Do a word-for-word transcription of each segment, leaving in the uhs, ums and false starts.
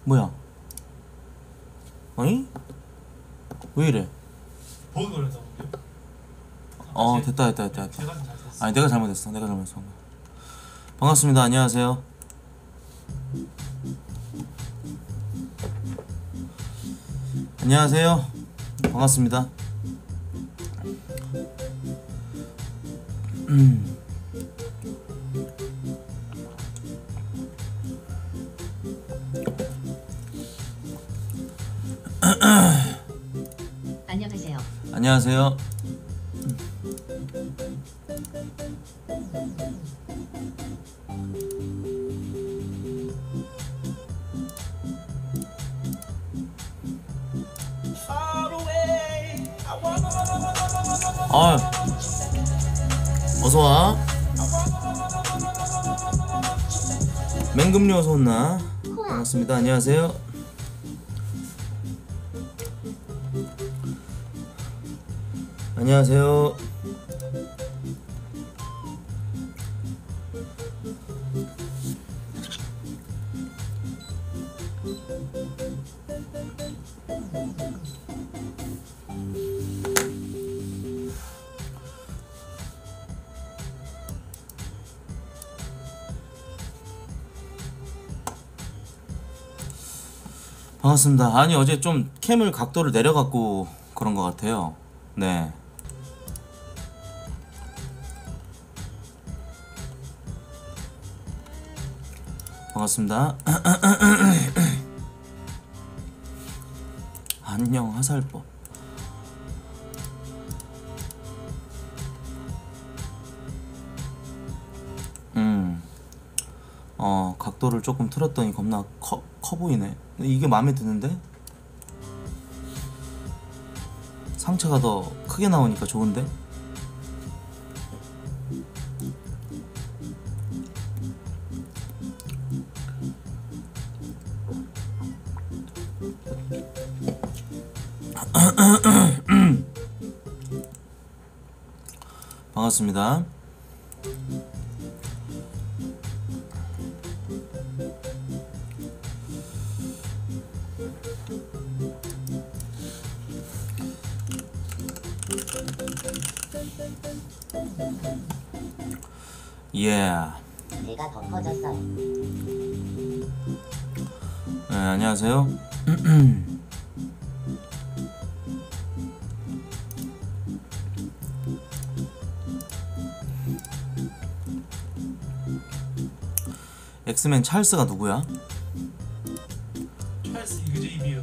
뭐야? 아니? 왜 이래? 버그 걸렸다 본데요? 어 됐다 됐다 됐다 제가 됐다. 좀 잘 됐어. 아니 내가 잘못했어. 내가 잘못했어. 반갑습니다. 안녕하세요. 안녕하세요. 반갑습니다. 음. 안녕하세요. 안녕하세요. 아, 어서 와. 맹금리 어서 온나. 반갑습니다. 안녕하세요. 안녕하세요. 반갑습니다. 아니 어제 좀 캠을 각도를 내려갖고 그런 것 같아요. 네. 반갑습니다. 안녕 화살법. 음. 어 각도를 조금 틀었더니 겁나 커, 커 보이네. 근데 이게 마음에 드는데? 상체가 더 크게 나오니까 좋은데? 반갑습니다. 예. Yeah. 내가 더 커졌어요. 네, 안녕하세요. 엑스맨 찰스가 누구야? 찰스 이그제이비어.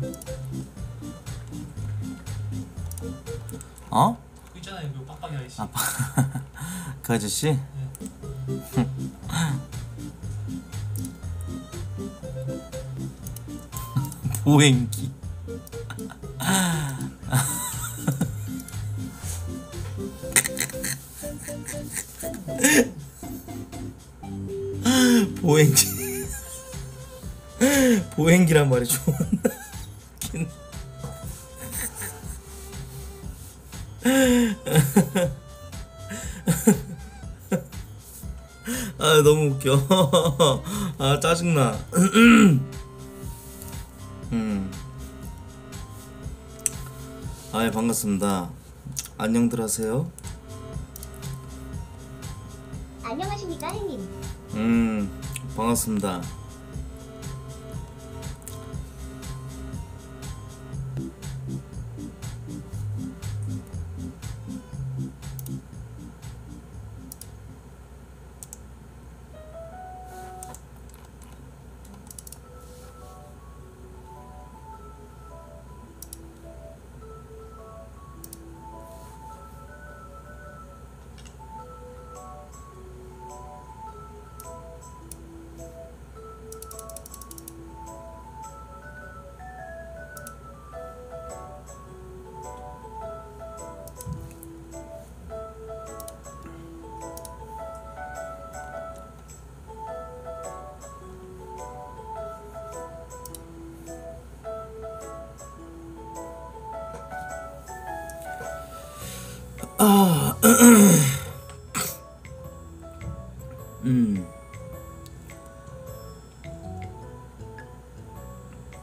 어? 그 있잖아요, 그 빡빡이 아저씨. 아, 그 아저씨? 네. 보행기. 보행기. 보행기란 말이 좋은. 아 너무 웃겨. 아 짜증나. 음. 아예 반갑습니다. 안녕들 하세요. 안녕하십니까 형님. 음 반갑습니다. 아, 음.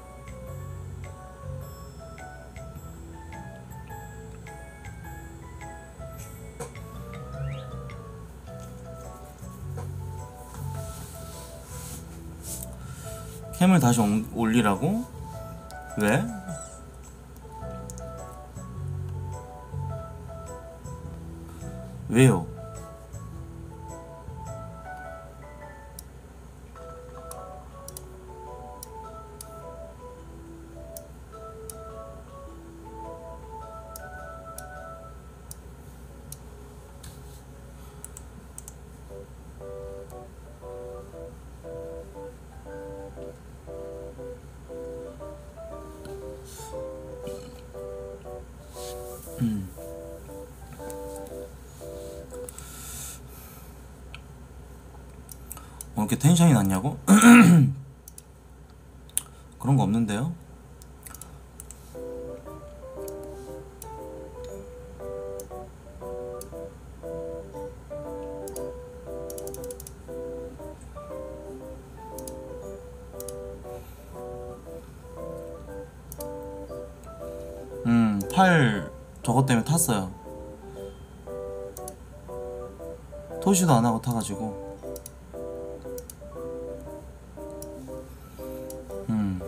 캠을 다시 올- 올리라고? 왜? 왜요? 음. 어, 이렇게 텐션이 났냐고? 그런 거 없는데요? 음, 팔 저것 때문에 탔어요. 토시도 안 하고 타가지고. 음.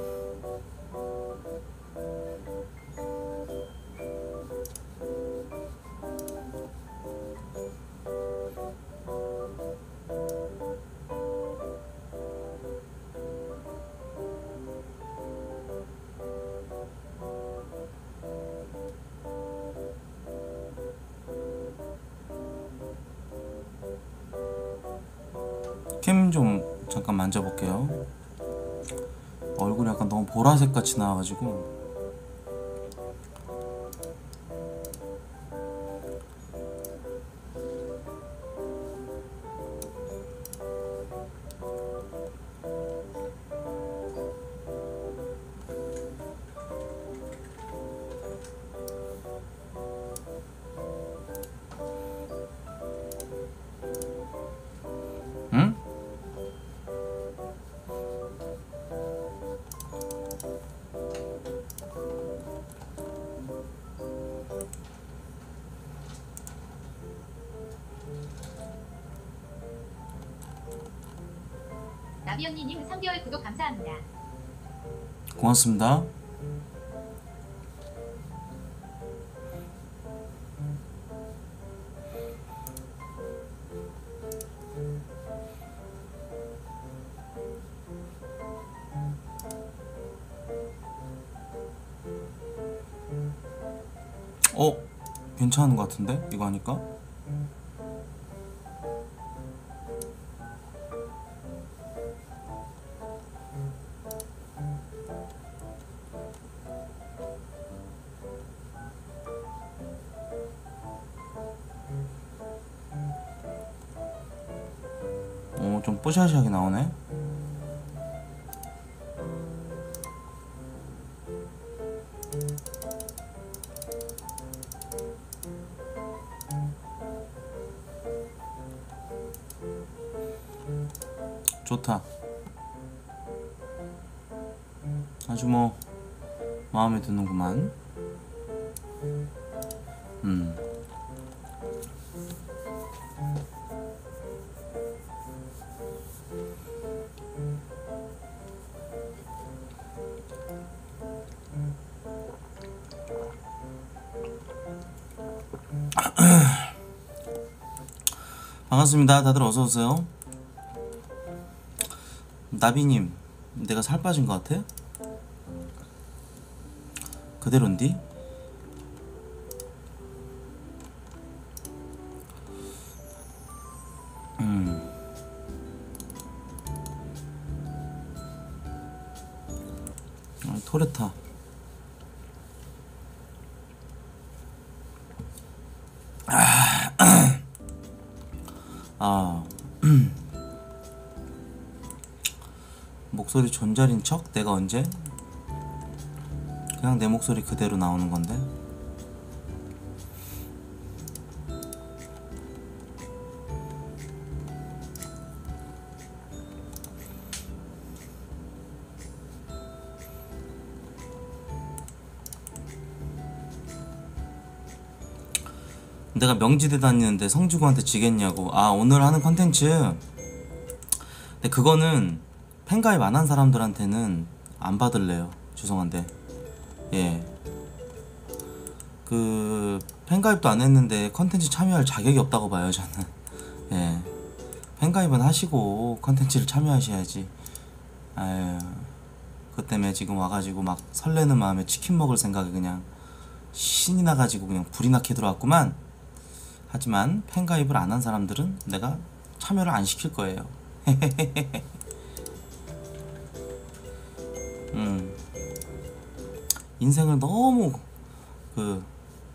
캠 좀 잠깐 만져볼게요. 얼굴이 약간 너무 보라색 같이 나와가지고. 응? 나비 언니님 삼 개월 구독 감사합니다. 고맙습니다. 어? 괜찮은 것 같은데? 이거 하니까? 어, 좀 뽀샤시하게 나오네. 좋다. 아주 뭐 마음에 드는구만. 음. 반갑습니다. 다들 어서 오세요. 나비님, 내가 살 빠진 것 같아? 그대로인디? 음. 아, 토레타. 아. 목소리 존잘인 척? 내가 언제? 그냥 내 목소리 그대로 나오는 건데. 내가 명지대 다니는데 성주구한테 지겠냐고. 아, 오늘 하는 컨텐츠. 근데 그거는 팬가입 안 한 사람들한테는 안 받을래요. 죄송한데. 예. 그 팬가입도 안 했는데 컨텐츠 참여할 자격이 없다고 봐요, 저는. 예. 팬가입은 하시고 컨텐츠를 참여하셔야지. 아유. 그것 때문에 지금 와가지고 막 설레는 마음에 치킨 먹을 생각에 그냥 신이 나가지고 그냥 불이 나게 들어왔구만. 하지만 팬가입을 안 한 사람들은 내가 참여를 안 시킬 거예요. 음. 인생을 너무 그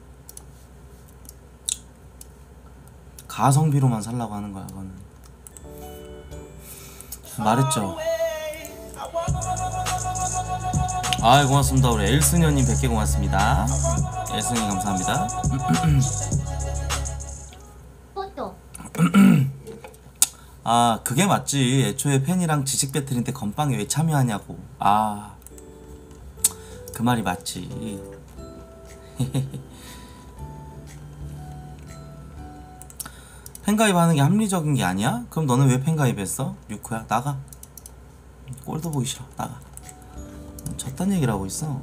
가성비로만 살라고 하는 거야, 그거는. 말했죠. 아이, 고맙습니다. 우리 엘스녀님 백 개 고맙습니다. 엘스녀님 감사합니다. 포토. 아, 그게 맞지. 애초에 팬이랑 지식 배틀인데 건빵에 왜 참여하냐고. 아, 그 말이 맞지. 팬가입하는 게 합리적인 게 아니야? 그럼 너는 왜 팬가입했어? 유쿠야, 나가. 꼴도 보기 싫어. 나가. 졌단 얘기를 하고 있어.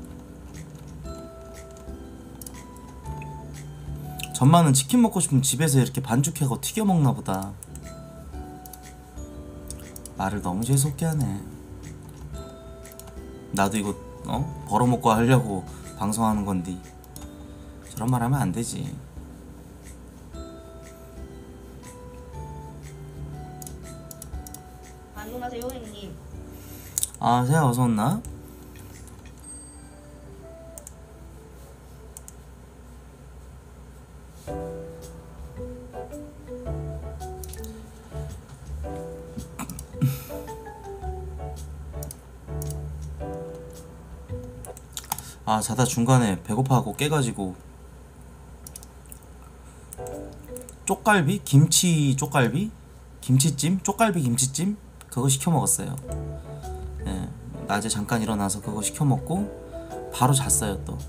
전마는 치킨 먹고 싶으면 집에서 이렇게 반죽해서 튀겨 먹나 보다. 말을 너무 재수없게 하네. 나도 이거 어? 벌어먹고 하려고 방송하는 건데 저런 말 하면 안 되지. 안녕하세요 형님. 아, 세아 어서 왔나? 아, 자다 중간에 배고파하고 깨가지고 쪽갈비? 김치 쪽갈비? 김치찜? 쪽갈비 김치찜? 그거 시켜 먹었어요. 예, 낮에 잠깐 일어나서 그거 시켜 먹고 바로 잤어요. 또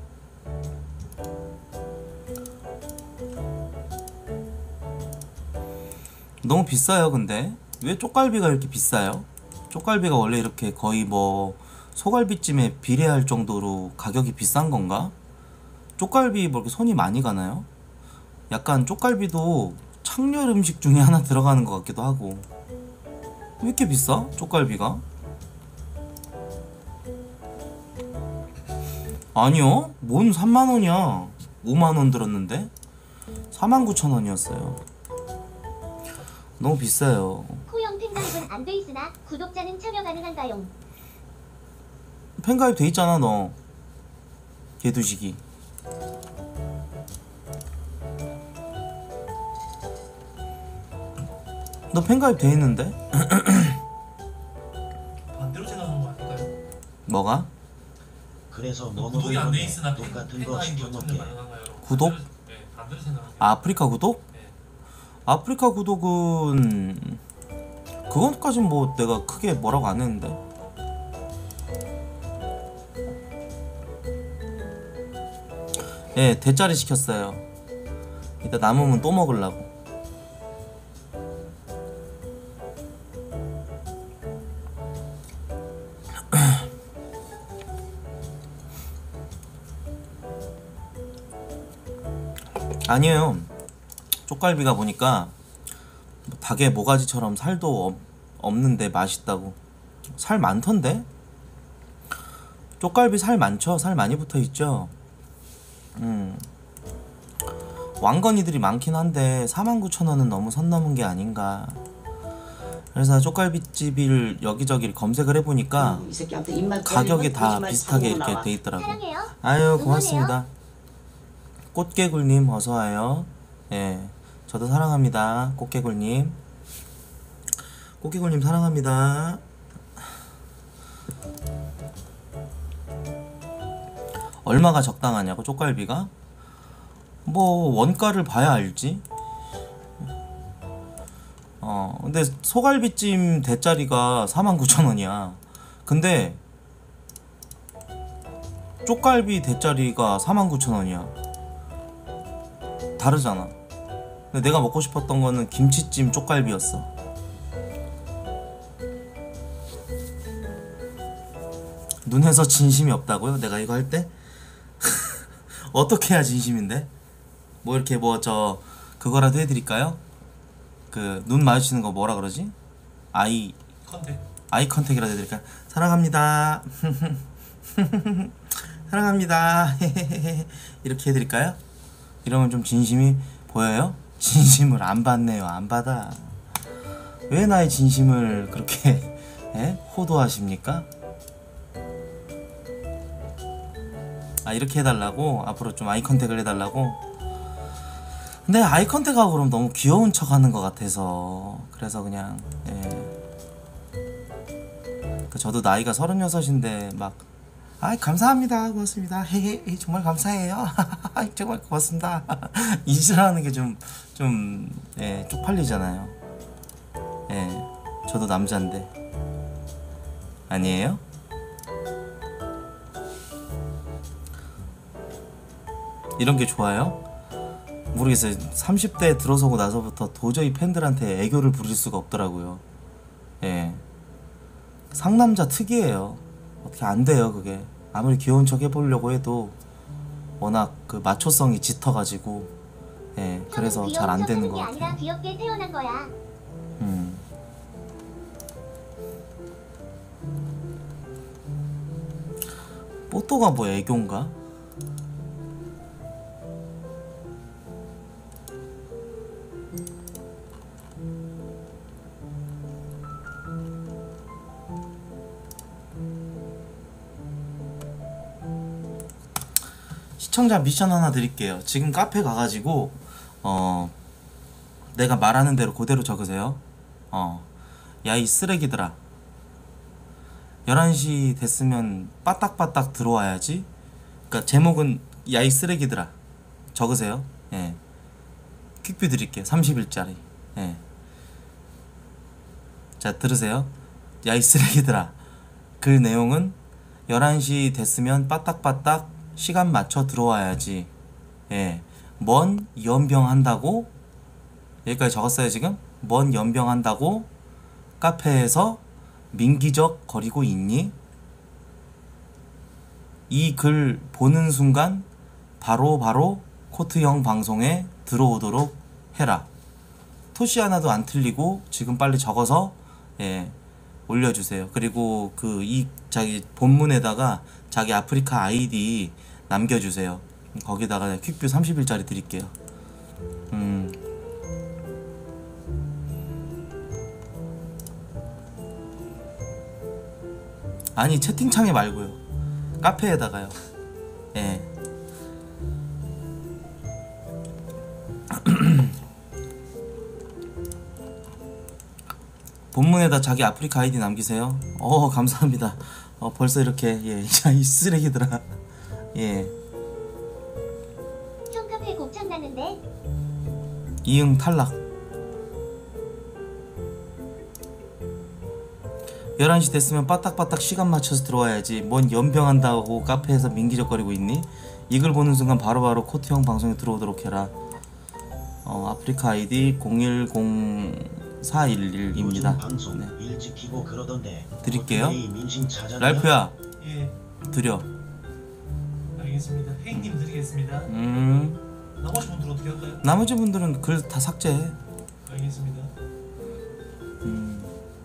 너무 비싸요. 근데 왜 쪽갈비가 이렇게 비싸요? 쪽갈비가 원래 이렇게 거의 뭐 소갈비찜에 비례할 정도로 가격이 비싼 건가? 쪽갈비 뭐 이렇게 손이 많이 가나요? 약간 쪽갈비도 창렬 음식 중에 하나 들어가는 것 같기도 하고. 왜 이렇게 비싸? 쪽갈비가? 아니요, 뭔 삼만 원이야. 오만 원 들었는데 사만 구천 원이었어요. 너무 비싸요. 코형 팬가입은 안 돼 있으나 구독자는 참여 가능한가요? 팬가입 돼 있잖아, 너. 개두식이. 너 팬가입 돼 있는데? 반대로 생각한 거 아닐까요? 뭐가? 그래서 뭐 구독이 안 돼 있으나 팬- 똑같은 거 팬가입이 시켜 어쩌면 먹게. 가능한가요? 구독? 반대로- 네, 반대로 생각한 게. 아, 아프리카 구독? 네. 아프리카 구독은 그것까진 뭐 내가 크게 뭐라고 안 했는데. 예, 대짜리 시켰어요. 이따 남으면 또 먹으려고. 아니에요. 쪽갈비가 보니까 닭의 모가지처럼 살도 없, 없는데 맛있다고. 살 많던데? 쪽갈비 살 많죠? 살 많이 붙어있죠? 음. 왕건이들이 많긴 한데 사만 구천 원은 너무 선 넘은 게 아닌가. 그래서 쪽갈비집을 여기저기 검색을 해보니까 이 새끼한테 입만 가격이 벌리면 다 거짓말 비슷하게 참고 이렇게 나와. 돼 있더라고. 사랑해요. 아유, 응원해요. 고맙습니다. 꽃개굴님 어서와요. 예, 저도 사랑합니다. 꽃개굴님. 꽃개굴님 사랑합니다. 얼마가 적당하냐고, 쪽갈비가? 뭐 원가를 봐야 알지. 어, 근데 소갈비찜 대짜리가 사만 구천 원이야. 근데 쪽갈비 대짜리가 사만 구천 원이야. 다르잖아. 근데 내가 먹고 싶었던 거는 김치찜 쪽갈비였어. 눈에서 진심이 없다고요? 내가 이거 할 때? 어떻게 해야 진심인데? 뭐 이렇게 뭐 저 그거라도 해드릴까요? 그 눈 마주치는 거 뭐라 그러지? 아이 컨택. 아이 컨택이라도 해드릴까요? 사랑합니다. 사랑합니다. 이렇게 해드릴까요? 이러면 좀 진심이 보여요? 진심을 안 받네요. 안 받아. 왜 나의 진심을 그렇게 에? 호도하십니까? 아 이렇게 해달라고? 앞으로 좀 아이 컨택을 해달라고? 근데 아이 컨택하고 그럼 너무 귀여운 척 하는 것 같아서 그래서 그냥 예. 그 저도 나이가 서른여섯인데 막 아이 감사합니다 고맙습니다 헤헤 정말 감사해요 정말 고맙습니다 이지라는 게 좀 좀 예, 쪽팔리잖아요. 예, 저도 남잔데 아니에요? 이런 게 좋아요? 모르겠어요. 삼십 대 들어서고 나서부터 도저히 팬들한테 애교를 부릴 수가 없더라고요. 예, 상남자 특이해요. 어떻게 안 돼요 그게. 아무리 귀여운 척 해보려고 해도 워낙 그 마초성이 짙어가지고 예, 그래서 잘 안 되는 것 같아요. 아니라 귀엽게 태어난 거야. 음. 뽀또가 뭐 애교인가? 시청자 미션 하나 드릴게요. 지금 카페 가가지고 어 내가 말하는 대로 그대로 적으세요. 어 야 이 쓰레기들아, 열한 시 됐으면 빠딱빠딱 들어와야지. 그니까 제목은 야 이 쓰레기들아 적으세요. 예, 퀵뷰 드릴게요. 삼십 일짜리. 예, 자 들으세요. 야 이 쓰레기들아, 그 내용은 열한 시 됐으면 빠딱빠딱 시간 맞춰 들어와야지. 예, 뭔 연병한다고? 여기까지 적었어요 지금? 뭔 연병한다고 카페에서 민기적 거리고 있니? 이 글 보는 순간 바로 바로 코트형 방송에 들어오도록 해라. 토시 하나도 안 틀리고 지금 빨리 적어서 예, 올려주세요. 그리고 그 이 자기 본문에다가 자기 아프리카 아이디 남겨주세요. 거기다가 퀵뷰 삼십 일짜리 드릴게요. 음. 아니 채팅창에 말고요. 카페에다가요. 예. 본문에다 자기 아프리카 아이디 남기세요. 어 감사합니다. 어 벌써 이렇게 예, 야 이 쓰레기들아. 예. 형 카페 곱창 났는데. 이응 탈락. 열한 시 됐으면 빠딱빠딱 시간 맞춰서 들어와야지. 뭔 연병한다고 카페에서 민기적거리고 있니? 이걸 보는 순간 바로바로 코트형 방송에 들어오도록 해라. 어 아프리카 아이디 공일공사일일입니다. 방송 네. 일찍 키고 그러던데 드릴게요. 어떻게 이 민심 찾았냐? 랄프야 예, 드려. 알겠습니다. 혜인님 드리겠습니다. 음 나머지 분들 어떻게 할까요? 나머지 분들은 글 다 삭제해. 알겠습니다. 음.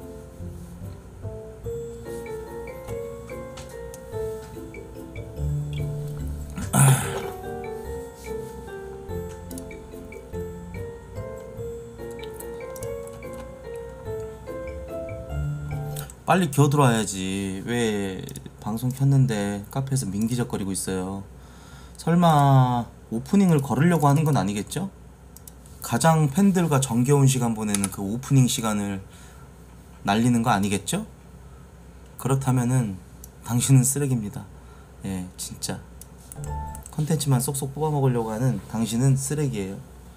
빨리 기어들어와야지. 왜 방송 켰는데 카페에서 민기적거리고 있어요. 설마 오프닝을 걸으려고 하는 건 아니겠죠? 가장 팬들과 정겨운 시간 보내는 그 오프닝 시간을 날리는 거 아니겠죠? 그렇다면은 당신은 쓰레기입니다. 예, 진짜 컨텐츠만 쏙쏙 뽑아먹으려고 하는 당신은 쓰레기예요.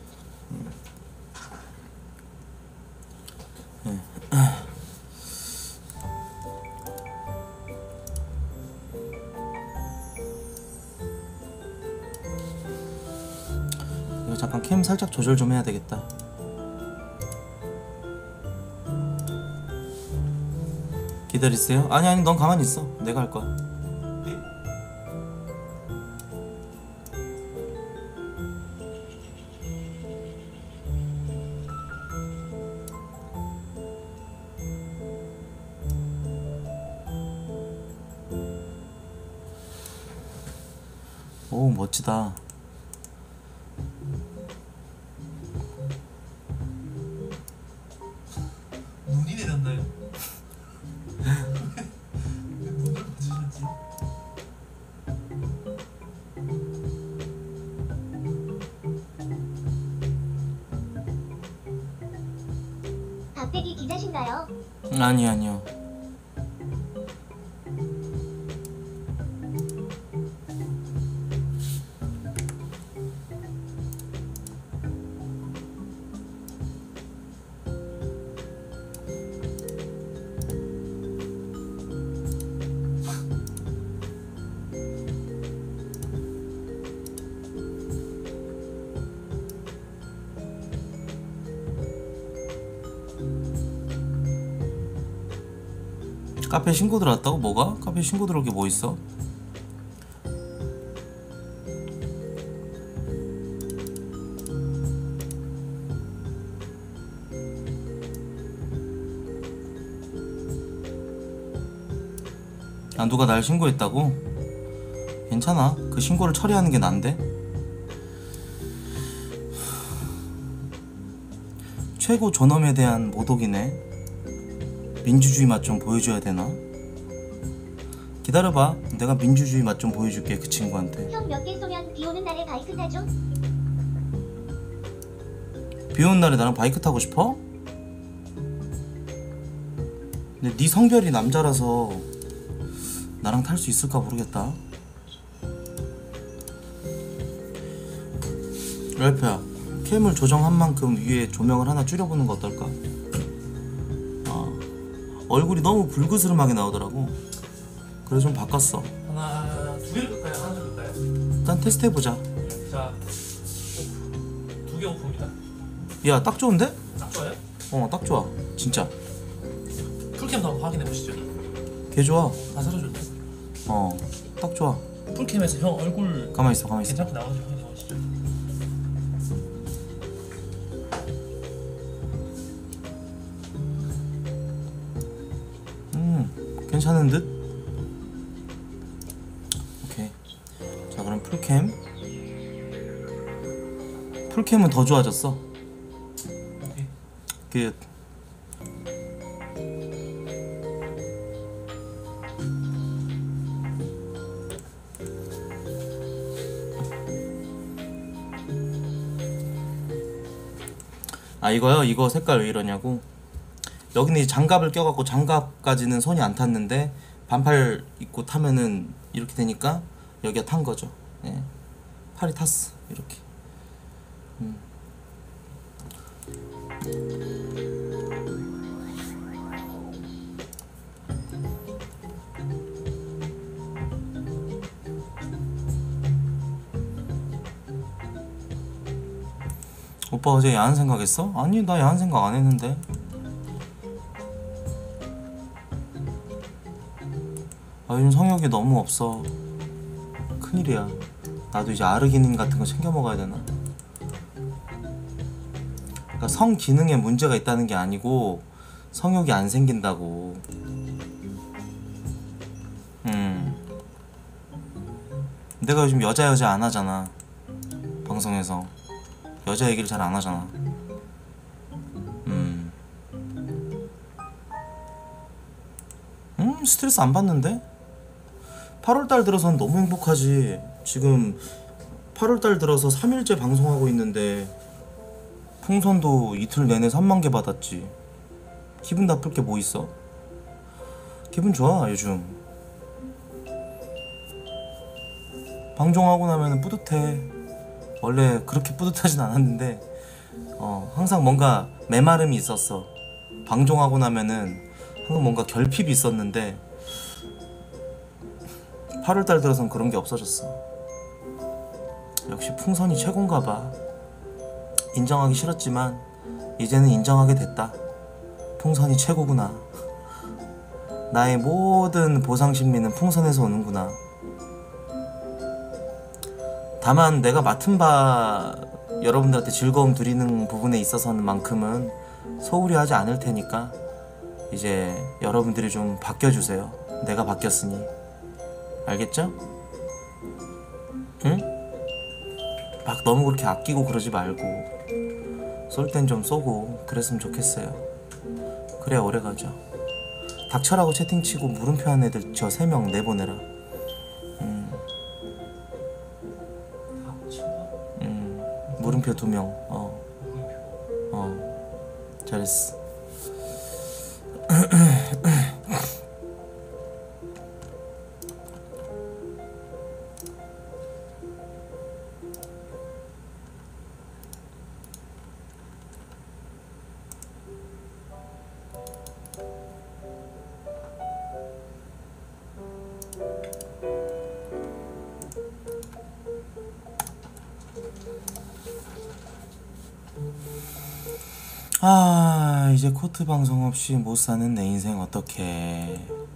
예. 이거 잠깐 캠 살짝 조절 좀 해야 되겠다. 기다리세요. 아니 아니 넌 가만히 있어. 내가 할 거야. 오 멋지다. 눈이 내렸나요? 왜 눈을 맞으셨지? 박대기 기자신가요? 아니 아니요. 카페 신고 들어왔다고? 뭐가? 카페 신고 들어올 게 뭐 있어? 아 누가 날 신고했다고? 괜찮아. 그 신고를 처리하는 게 난데? 최고 존엄에 대한 모독이네. 민주주의 맛 좀 보여줘야 되나? 기다려봐. 내가 민주주의 맛 좀 보여줄게 그 친구한테. 형 몇 개 쏘면 비 오는 날에 바이크 타죠? 비 오는 날에 나랑 바이크 타고 싶어? 근데 네 성별이 남자라서 나랑 탈 수 있을까 모르겠다. 랄프야, 캠을 조정한 만큼 위에 조명을 하나 줄여보는 거 어떨까? 아, 얼굴이 너무 불그스름하게 나오더라고. 그래서 좀 바꿨어. 하나 두 개를 끌까요? 하나 끌까요? 일단 테스트 해보자. 자, 두 개 오프입니다. 야, 딱 좋은데? 딱 좋아요? 어, 딱 좋아. 진짜. 풀캠도 한번 확인해 보시죠. 개 좋아. 다 살아줬네. 어, 딱 좋아. 풀캠에서 형 얼굴 가만히 있어, 가만히 있어. 괜찮게 나오는지 확인해 보시죠. 음, 괜찮은 듯? 오케이. 자, 그럼 풀캠. 풀캠은 더 좋아졌어. 오케이. 그 아 이거요? 이거 색깔 왜 이러냐고? 여기는 이 장갑을 껴갖고 장갑까지는 손이 안 탔는데 반팔 입고 타면은 이렇게 되니까 여기가 탄 거죠. 예. 팔이 탔어 이렇게. 음. 오빠 어제 야한 생각했어? 아니 나 야한 생각 안 했는데. 아 요즘 성욕이 너무 없어. 큰일이야. 나도 이제 아르기닌 같은 거 챙겨 먹어야 되나? 그러니까 성 기능에 문제가 있다는 게 아니고 성욕이 안 생긴다고. 음. 내가 요즘 여자 여자 안 하잖아. 방송에서 여자 얘기를 잘 안 하잖아. 음. 음 스트레스 안 받는데? 팔월달 들어선 너무 행복하지. 지금 팔월달 들어서 삼 일째 방송하고 있는데 풍선도 이틀 내내 삼만 개 받았지. 기분 나쁠 게 뭐 있어? 기분 좋아 요즘. 방송하고 나면 뿌듯해. 원래 그렇게 뿌듯하진 않았는데 어 항상 뭔가 메마름이 있었어. 방종하고 나면은 항상 뭔가 결핍이 있었는데 팔월달 들어선 그런 게 없어졌어. 역시 풍선이 최고인가 봐. 인정하기 싫었지만 이제는 인정하게 됐다. 풍선이 최고구나. 나의 모든 보상 심리는 풍선에서 오는구나. 다만 내가 맡은 바 여러분들한테 즐거움 드리는 부분에 있어서는 만큼은 소홀히 하지 않을 테니까 이제 여러분들이 좀 바뀌어주세요. 내가 바뀌었으니. 알겠죠? 응? 막 너무 그렇게 아끼고 그러지 말고 쏠 땐 좀 쏘고 그랬으면 좋겠어요. 그래야 오래가죠. 닥쳐라고 채팅치고 물음표 한 애들 저 세 명 내보내라. 음, 아, 친구. 음, 물음표 두 명. 어, 물음표. 어, 잘했어. 아, 이제 코트 방송 없이 못 사는 내 인생 어떡해.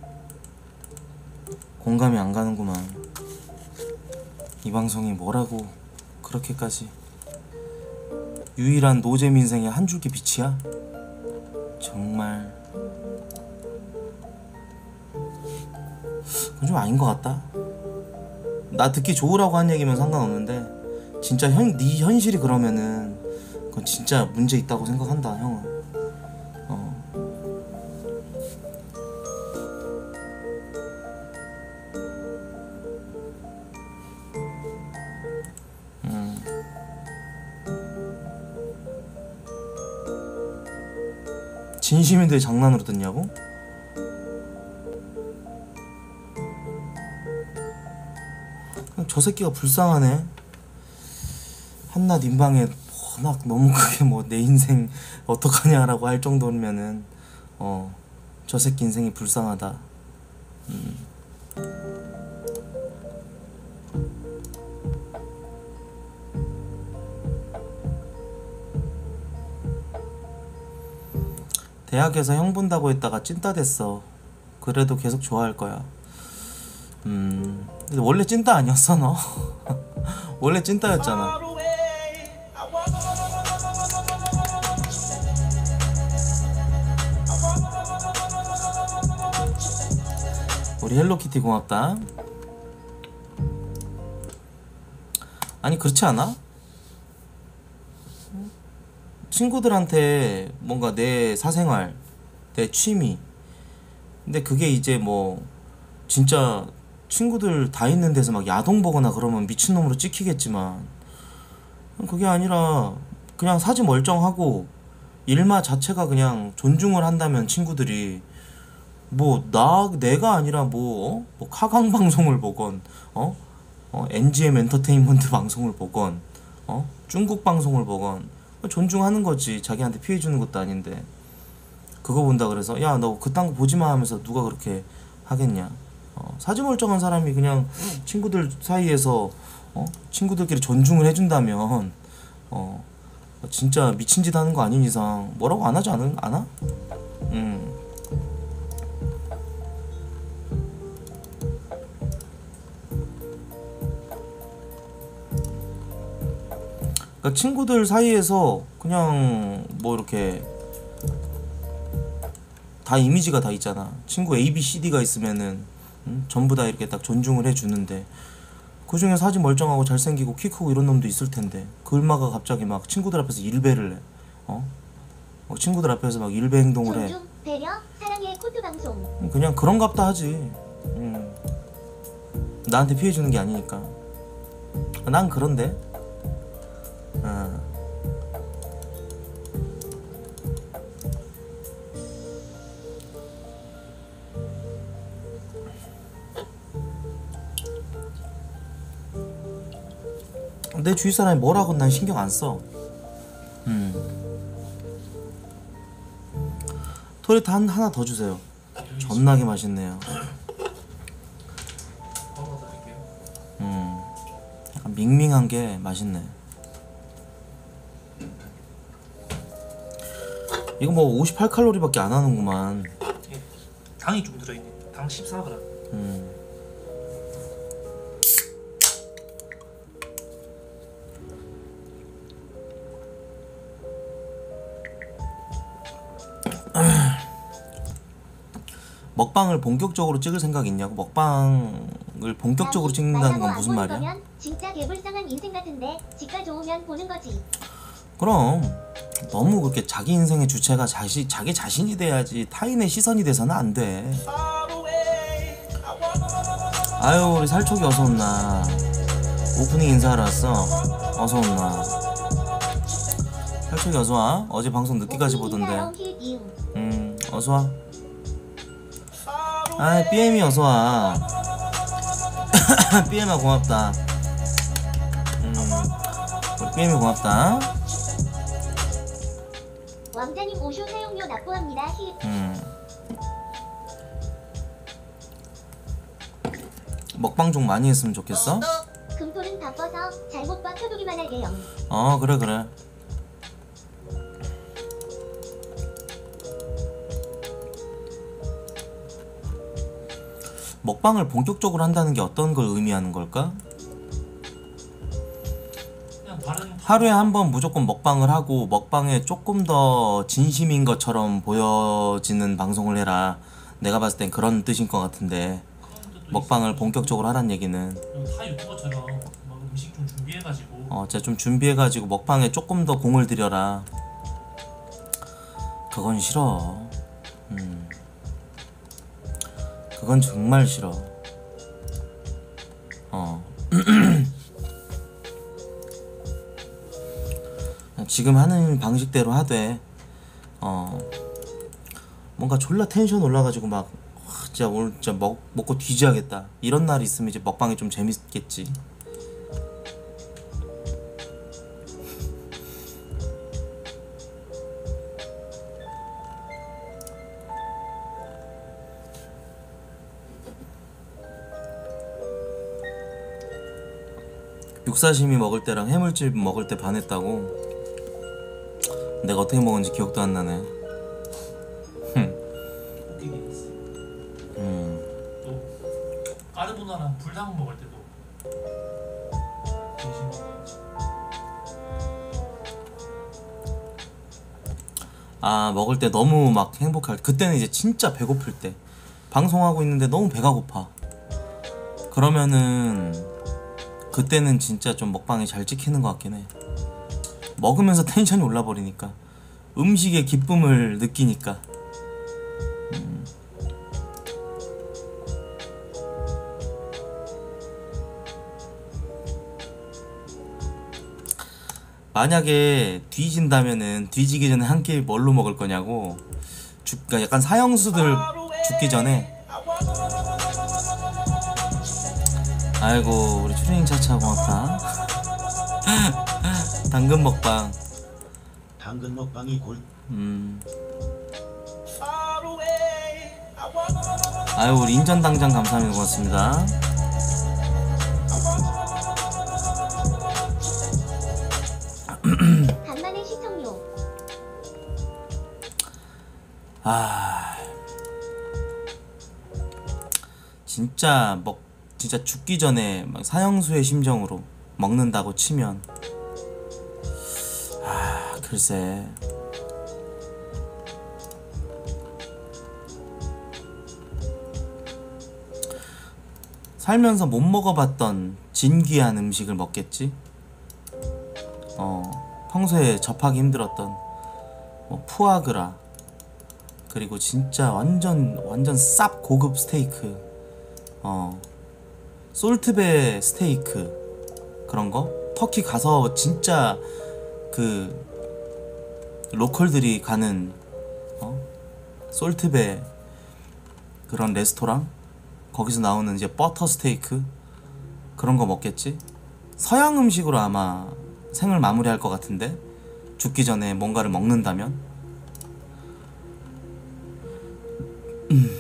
공감이 안 가는구만. 이 방송이 뭐라고 그렇게까지 유일한 노잼 인생의 한 줄기 빛이야? 정말 그건 좀 아닌 것 같다. 나 듣기 좋으라고 한 얘기면 상관없는데 진짜 현, 네 현실이 그러면은 그건 진짜 문제 있다고 생각한다, 형은. 어. 음. 진심인데 장난으로 듣냐고? 저 새끼가 불쌍하네. 한낱 인방에 워낙 너무 크게 뭐 내 인생 어떡하냐라고 할 정도면은 어 저 새끼 인생이 불쌍하다. 음. 대학에서 형 본다고 했다가 찐따 됐어. 그래도 계속 좋아할 거야. 음 근데 원래 찐따 아니었어 너? 원래 찐따였잖아. 우리 헬로키티 고맙다. 아니 그렇지 않아? 친구들한테 뭔가 내 사생활, 내 취미, 근데 그게 이제 뭐 진짜 친구들 다 있는 데서 막 야동 보거나 그러면 미친놈으로 찍히겠지만 그게 아니라 그냥 사지 멀쩡하고 일마 자체가 그냥 존중을 한다면 친구들이 뭐 나 내가 아니라 뭐, 어? 뭐 카강 방송을 보건 어? 어? 엔지엠 엔터테인먼트 방송을 보건 어? 중국 방송을 보건 존중하는 거지. 자기한테 피해 주는 것도 아닌데 그거 본다 그래서 야 너 그딴 거 보지 마 하면서 누가 그렇게 하겠냐. 어, 사지 멀쩡한 사람이 그냥 친구들 사이에서 어? 친구들끼리 존중을 해준다면 어 진짜 미친 짓 하는 거 아닌 이상 뭐라고 안 하지 않은, 않아? 음. 그러니까 친구들 사이에서 그냥 뭐 이렇게 다 이미지가 다 있잖아. 친구 A, B, C, D가 있으면은 음? 전부 다 이렇게 딱 존중을 해주는데 그 중에 사진 멀쩡하고 잘생기고 키 크고 이런 놈도 있을 텐데 그 얼마가 갑자기 막 친구들 앞에서 일배를 해. 어? 어 친구들 앞에서 막 일배 행동을 해. 존중, 배려, 사랑의 코트 방송. 그냥 그런갑다 하지. 음. 나한테 피해 주는 게 아니니까. 난 그런데. 어. 내 주위 사람이 뭐라고 난 신경 안 써. 음. 토리타 한 하나 더 주세요. 존나게 맛있네요. 한번 더 드릴게요. 음. 약간 밍밍한 게 맛있네. 이거 뭐 오십팔 칼로리밖에 안 하는구만. 예. 당이 좀 들어있네. 당 십사 그램. 음. 먹방을 본격적으로 찍을 생각 있냐고. 먹방 본격적으로 찍는다는 건 무슨 말이야? 거면 진짜 개불쌍한 인생 같은데 지가 좋으면 보는 거지. 그럼 너무 그렇게 자기 인생의 주체가 자시, 자기 자신이 돼야지 타인의 시선이 돼서는 안 돼. 아유 우리 살촉이 어서 온나. 오프닝 인사하러 왔어. 어서 온나. 살촉이 어서 와. 어제 방송 늦게까지 보던데. 음 어서 와. 아 삐엠이 어서 와. 삐엠아 고맙다. 음 우리 삐엠이 고맙다. 왕자님 오쇼 사용료 납부합니다. 히. 음. 먹방 좀 많이 했으면 좋겠어? 금토는 바빠서 잘못 봐 켜두기만 할게요. 어 그래 그래. 먹방을 본격적으로 한다는 게 어떤 걸 의미하는 걸까? 그냥 다른 하루에 한 번 무조건 먹방을 하고 먹방에 조금 더 진심인 것처럼 보여지는 방송을 해라. 내가 봤을 땐 그런 뜻인 것 같은데 그런 것도 먹방을 있어요. 본격적으로 하란 얘기는 그리고 다 유튜버처럼 막 음식 좀 준비해가지고 어, 진짜 좀 준비해가지고 먹방에 조금 더 공을 들여라. 그건 싫어. 음. 그건 정말 싫어. 어. 지금 하는 방식대로 하되, 어. 뭔가 졸라 텐션 올라가지고 막, 와, 진짜 오늘 진짜 먹, 먹고 뒤져야겠다. 이런 날이 있으면 이제 먹방이 좀 재밌겠지. 육사시미 먹을 때랑 해물집 먹을 때 반했다고? 내가 어떻게 먹은지 기억도 안 나네. 웃기게 있어. 음. 또 까르보나라 불닭 먹을 때도 진심 먹어야지. 아 먹을 때 너무 막 행복할 때, 그때는 이제 진짜 배고플 때 방송하고 있는데 너무 배가 고파. 그러면은 그때는 진짜 좀 먹방이 잘 찍히는 것 같긴 해. 먹으면서 텐션이 올라버리니까, 음식의 기쁨을 느끼니까. 음. 만약에 뒤진다면은 뒤지기 전에 한 끼 뭘로 먹을 거냐고. 죽, 그러니까 약간 사형수들 죽기 전에. 아이고 우리 추리닝 차차 고맙다. 당근 먹방. 당근 먹방이 골. 음. 아유 우리 인전당장 감사합니다. 고맙습니다. 간만에 시청료. 아 진짜 먹 진짜 죽기 전에 막 사형수의 심정으로 먹는다고 치면, 아 글쎄. 살면서 못 먹어봤던 진귀한 음식을 먹겠지? 어 평소에 접하기 힘들었던 뭐 푸아그라, 그리고 진짜 완전 완전 쌉 고급 스테이크, 어 솔트베 스테이크 그런 거, 터키 가서 진짜 그 로컬들이 가는 어 솔트베 그런 레스토랑, 거기서 나오는 이제 버터 스테이크 그런 거 먹겠지. 서양 음식으로 아마 생을 마무리할 것 같은데, 죽기 전에 뭔가를 먹는다면. 음.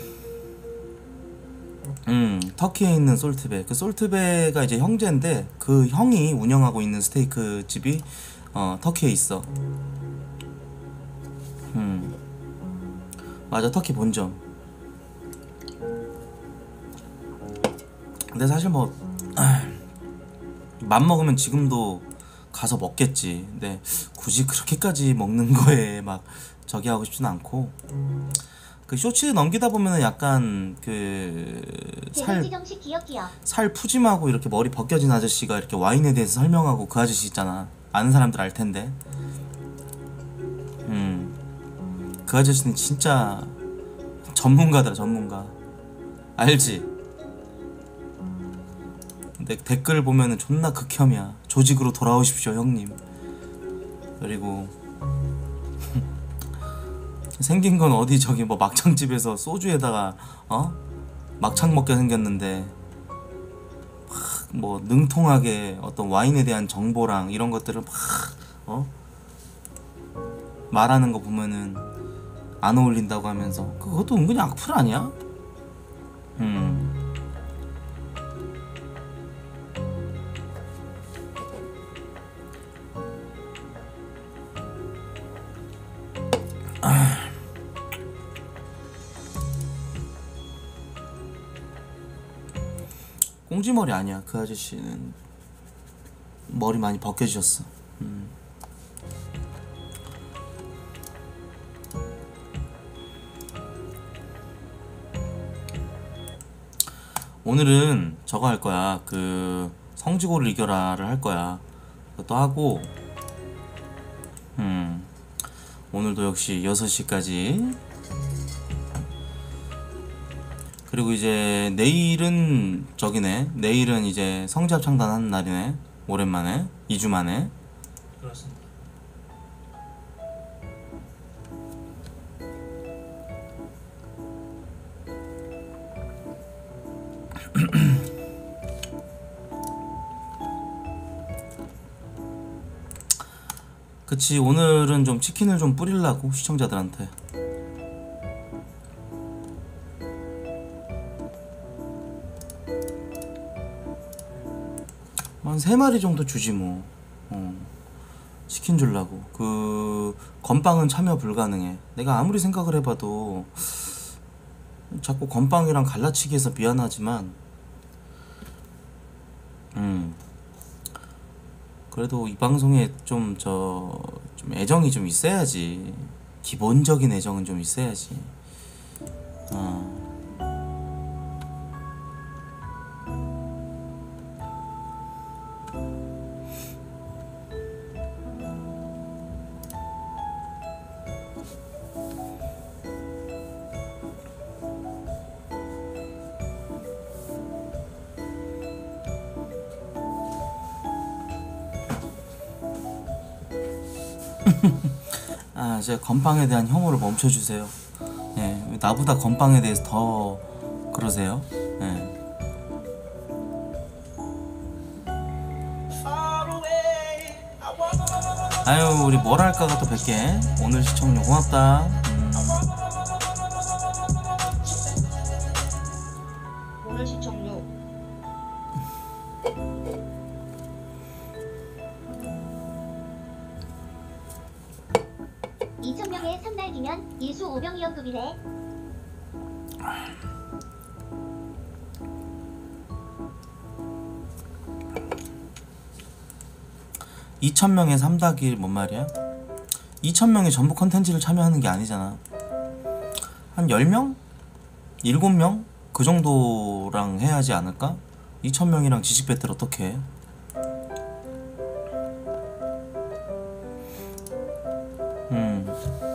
음, 터키에 있는 솔트베. 그 솔트베가 이제 형제인데 그 형이 운영하고 있는 스테이크 집이 어, 터키에 있어. 음. 맞아, 터키 본점. 근데 사실 뭐 맘먹으면 지금도 가서 먹겠지. 근데 굳이 그렇게까지 먹는 거에 막 저기 하고 싶진 않고, 그 쇼츠 넘기다 보면은 약간 그 살 재배지 정식 기억기억. 살 푸짐하고 이렇게 머리 벗겨진 아저씨가 이렇게 와인에 대해서 설명하고 그 아저씨 있잖아. 아는 사람들 알 텐데. 음. 그 아저씨는 진짜 전문가더라, 전문가. 알지? 근데 댓글 보면은 존나 극혐이야. 조직으로 돌아오십시오, 형님. 그리고 생긴 건 어디 저기 뭐 막창집에서 소주에다가 어? 막창 먹게 생겼는데 막 뭐 능통하게 어떤 와인에 대한 정보랑 이런 것들을 막 어? 말하는 거 보면은 안 어울린다고 하면서 그것도 은근히 악플 아니야? 음. 꽁지머리 아니야. 그 아저씨는 머리 많이 벗겨지셨어. 음. 오늘은 저거 할 거야. 그 성지고를 이겨라를 할 거야. 그것도 하고 음. 오늘도 역시 여섯 시까지. 그리고 이제 내일은 저기네. 내일은 이제 성지합 창단하는 날이네. 오랜만에 이 주 만에. 그렇습니다. 그치. 오늘은 좀 치킨을 좀 뿌리려고 시청자들한테. 한 세 마리 정도 주지 뭐. 어. 치킨 줄라고. 그 건빵은 참여 불가능해. 내가 아무리 생각을 해봐도 자꾸 건빵이랑 갈라치기해서 미안하지만 음 그래도 이 방송에 좀 저 좀 애정이 좀 있어야지. 기본적인 애정은 좀 있어야지. 어. 아, 이제 건빵에 대한 혐오를 멈춰주세요. 예, 나보다 건빵에 대해서 더 그러세요? 예. 아유, 우리 뭘 할까가 또 백 개. 오늘 시청료 고맙다. 음. 오늘 시청료 이천 명에 삼 날기면 일수 오병이어급이네. 이천 명에 삼 닭일 뭔 말이야? 이천 명이 전부 컨텐츠를 참여하는 게 아니잖아. 한 열 명? 일곱 명? 그 정도랑 해야지 않을까? 이천 명이랑 지식 배틀 어떻게 해? 음.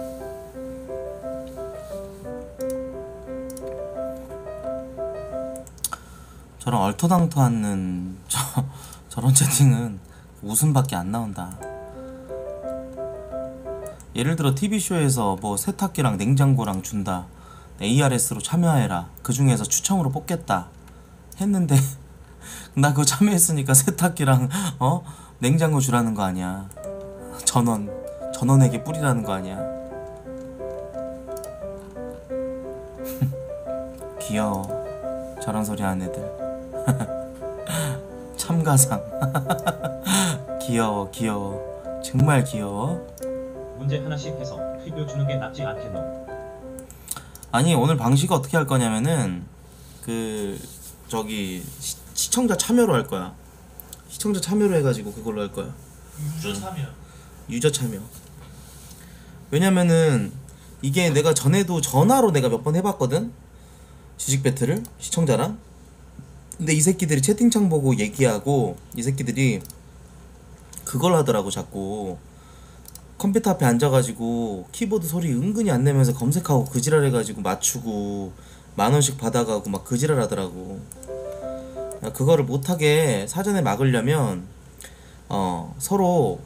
저런 얼토당토하는 저, 저런 채팅은 웃음밖에 안 나온다. 예를 들어 티비쇼에서 뭐 세탁기랑 냉장고랑 준다. 에이아르에스로 참여해라. 그 중에서 추첨으로 뽑겠다. 했는데 나 그거 참여했으니까 세탁기랑 어? 냉장고 주라는 거 아니야. 전원 전원에게 뿌리라는 거 아니야. 귀여워. 저런 소리 하는 애들. 참가상. 귀여워 귀여워. 정말 귀여워. 문제 하나씩 해서 휘벼 주는 게 낫지 않겠노? 아니 오늘 방식이 어떻게 할 거냐면은 그 저기 시, 시청자 참여로 할 거야. 시청자 참여로 해가지고 그걸로 할 거야. 유저 참여. 유저 참여. 왜냐면은 이게 내가 전에도 전화로 내가 몇 번 해봤거든? 지식 배틀을 시청자랑. 근데 이 새끼들이 채팅창 보고 얘기하고 이 새끼들이 그걸 하더라고. 자꾸 컴퓨터 앞에 앉아가지고 키보드 소리 은근히 안 내면서 검색하고 그 지랄 해가지고 맞추고 만원씩 받아가고 막 그 지랄 하더라고. 그거를 못하게 사전에 막으려면 어 서로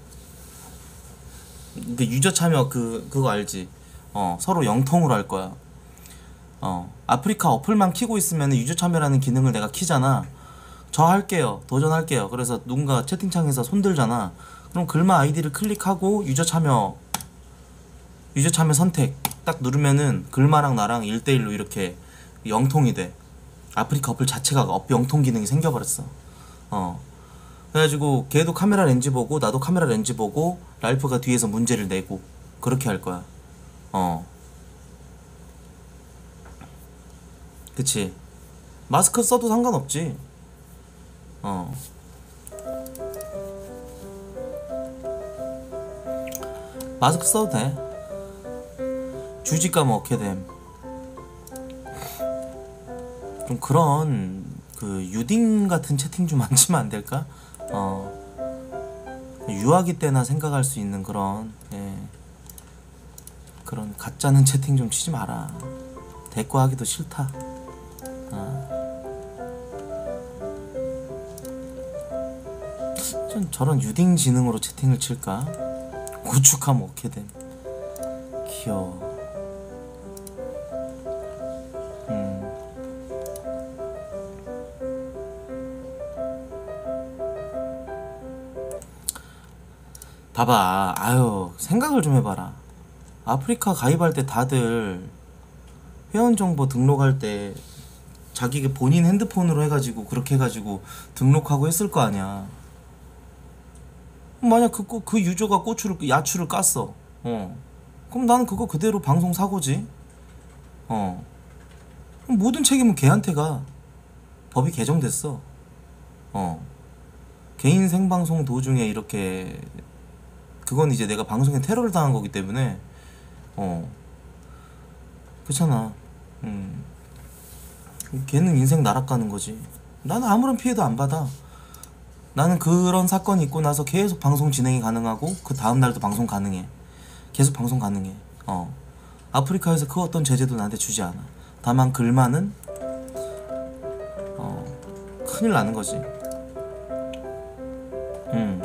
그 유저 참여 그 그거 알지? 어 서로 영통으로 할 거야. 어 아프리카 어플만 키고 있으면 유저 참여라는 기능을 내가 키잖아. 저 할게요, 도전할게요. 그래서 누군가 채팅창에서 손들잖아. 그럼 글마 아이디를 클릭하고 유저 참여 유저 참여 선택 딱 누르면은 글마랑 나랑 일 대일로 이렇게 영통이 돼. 아프리카 어플 자체가 업 영통 기능이 생겨버렸어. 어 그래가지고 걔도 카메라 렌즈 보고 나도 카메라 렌즈 보고 랄프가 뒤에서 문제를 내고 그렇게 할 거야. 어 그치. 마스크 써도 상관없지. 어 마스크 써도 돼. 주지가 먹게 됨. 좀 그런 그 유딩 같은 채팅 좀 안 치면 안 될까? 어 유아기 때나 생각할 수 있는 그런 예. 그런 가짜는 채팅 좀 치지 마라. 대꾸하기도 싫다. 어. 전 저런 유딩 지능으로 채팅을 칠까? 고축하면 어떻게 됨? 귀여워. 음. 봐봐. 아유 생각을 좀 해봐라. 아프리카 가입할 때 다들 회원정보 등록할 때 자기 본인 핸드폰으로 해가지고 그렇게 해가지고 등록하고 했을 거 아니야. 만약 그, 그 유저가 고추를 야추를 깠어. 어 그럼 나는 그거 그대로 방송 사고지. 어 그럼 모든 책임은 걔한테 가. 법이 개정됐어. 어 개인 생방송 도중에 이렇게 그건 이제 내가 방송에 테러를 당한 거기 때문에 어 그렇잖아. 음 걔는 인생 날아가는 거지. 나는 아무런 피해도 안 받아. 나는 그런 사건이 있고 나서 계속 방송 진행이 가능하고 그 다음날도 방송 가능해. 계속 방송 가능해. 어 아프리카에서 그 어떤 제재도 나한테 주지 않아. 다만 글만은 어 큰일 나는 거지. 음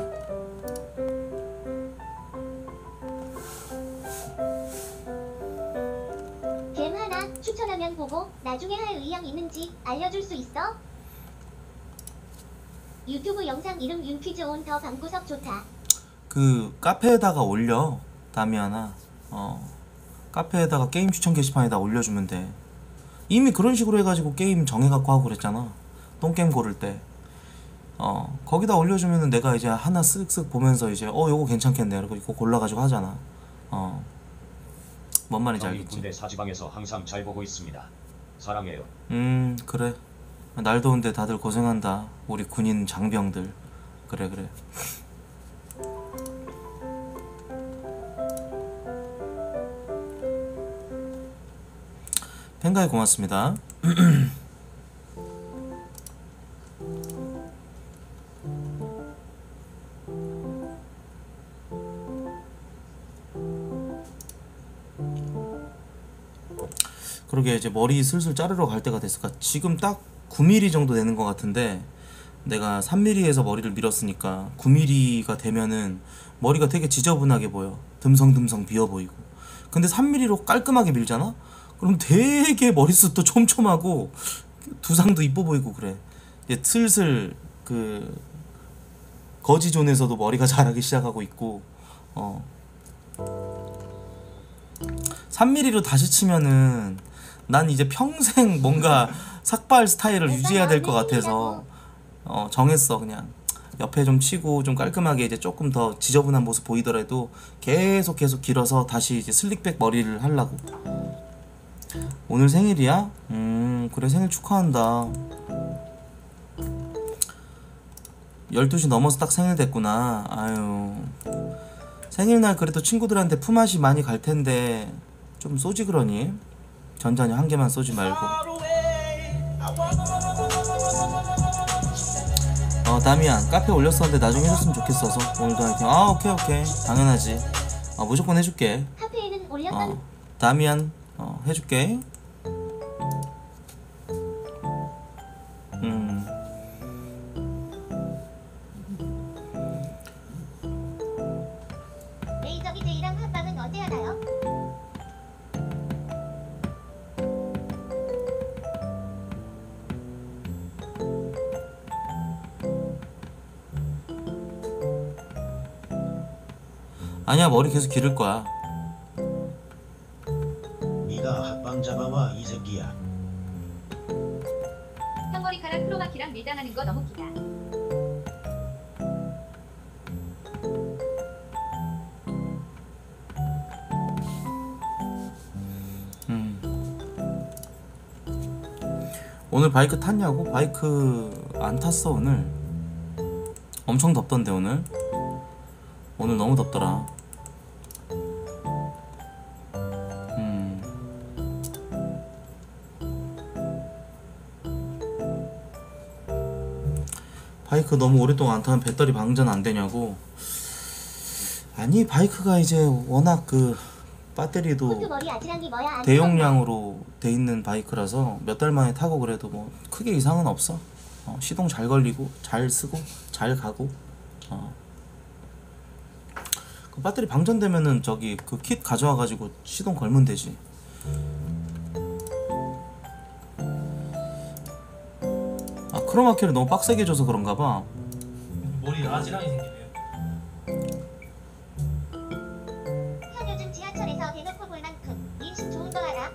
겜 하나 추천하면 보고 나중에 할 의향 있는지 알려줄 수 있어? 유튜브 영상 이름 윤퀴즈 온 더 방구석 좋다. 그 카페에다가 올려. 다미안아. 어 카페에다가 게임 추천 게시판에다 올려주면 돼. 이미 그런 식으로 해가지고 게임 정해갖고 하고 그랬잖아. 똥게임 고를 때. 어 거기다 올려주면은 내가 이제 하나 쓱쓱 보면서 이제 어 요거 괜찮겠네 그리고 이거 골라가지고 하잖아. 어 뭔 말인지 형이 알겠지? 군대 사지방에서 항상 잘 보고 있습니다. 사랑해요. 음 그래. 날 더운데 다들 고생한다. 우리 군인 장병들. 그래 그래. 팬가이 고맙습니다. 그러게 이제 머리 슬슬 자르러 갈 때가 됐을까. 지금 딱 구 밀리미터 정도 되는 것 같은데 내가 삼 밀리미터에서 머리를 밀었으니까 구 밀리미터가 되면은 머리가 되게 지저분하게 보여. 듬성듬성 비어 보이고. 근데 삼 밀리미터로 깔끔하게 밀잖아? 그럼 되게 머리숱도 촘촘하고 두상도 이뻐 보이고 그래. 이제 슬슬 그 거지존에서도 머리가 자라기 시작하고 있고. 어 삼 밀리미터로 다시 치면은 난 이제 평생 뭔가 삭발 스타일을 유지해야 될 것 같아서 어 정했어. 그냥 옆에 좀 치고 좀 깔끔하게 이제 조금 더 지저분한 모습 보이더라도 계속 계속 길어서 다시 이제 슬릭백 머리를 하려고. 오늘 생일이야? 음 그래 생일 축하한다. 열두 시 넘어서 딱 생일 됐구나. 아유 생일날 그래도 친구들한테 품앗이 많이 갈 텐데 좀 쏘지 그러니 전자녀 한 개만 쏘지 말고. 어 다미안 카페 올렸었는데 나중에 해줬으면 좋겠어서 오늘도 화이팅. 아 오케이 오케이 당연하지. 아 무조건 해줄게. 카페에는 올렸던 어 다미안 어 해줄게. 음 레이저 비제이랑 합방은 언제 하나요? 아니야 머리 계속 기를 거야. 네가 합방 잡아와 이 새끼야. 형머리카락 크로마키랑 밀당하는 거 너무 기다. 음. 오늘 바이크 탔냐고? 바이크 안 탔어 오늘. 엄청 덥던데 오늘. 오늘 너무 덥더라. 음. 바이크 너무 오랫동안 안 타면 배터리 방전 안 되냐고? 아니 바이크가 이제 워낙 그 배터리도 코트 머리 아지랑이 뭐야 안 대용량으로 돼 있는 바이크라서 몇 달 만에 타고 그래도 뭐 크게 이상은 없어. 어, 시동 잘 걸리고 잘 쓰고 잘 가고. 어. 그 배터리 방전되면은 저기 그 킷 가져와 가지고 시동 걸면 되지. 아 크로마키를 너무 빡세게 줘서 그런가 봐. 머리 아지랑이 생기네요. 형 요즘 지하철에서 대놓고 볼 만큼 인식 좋은 거 알아?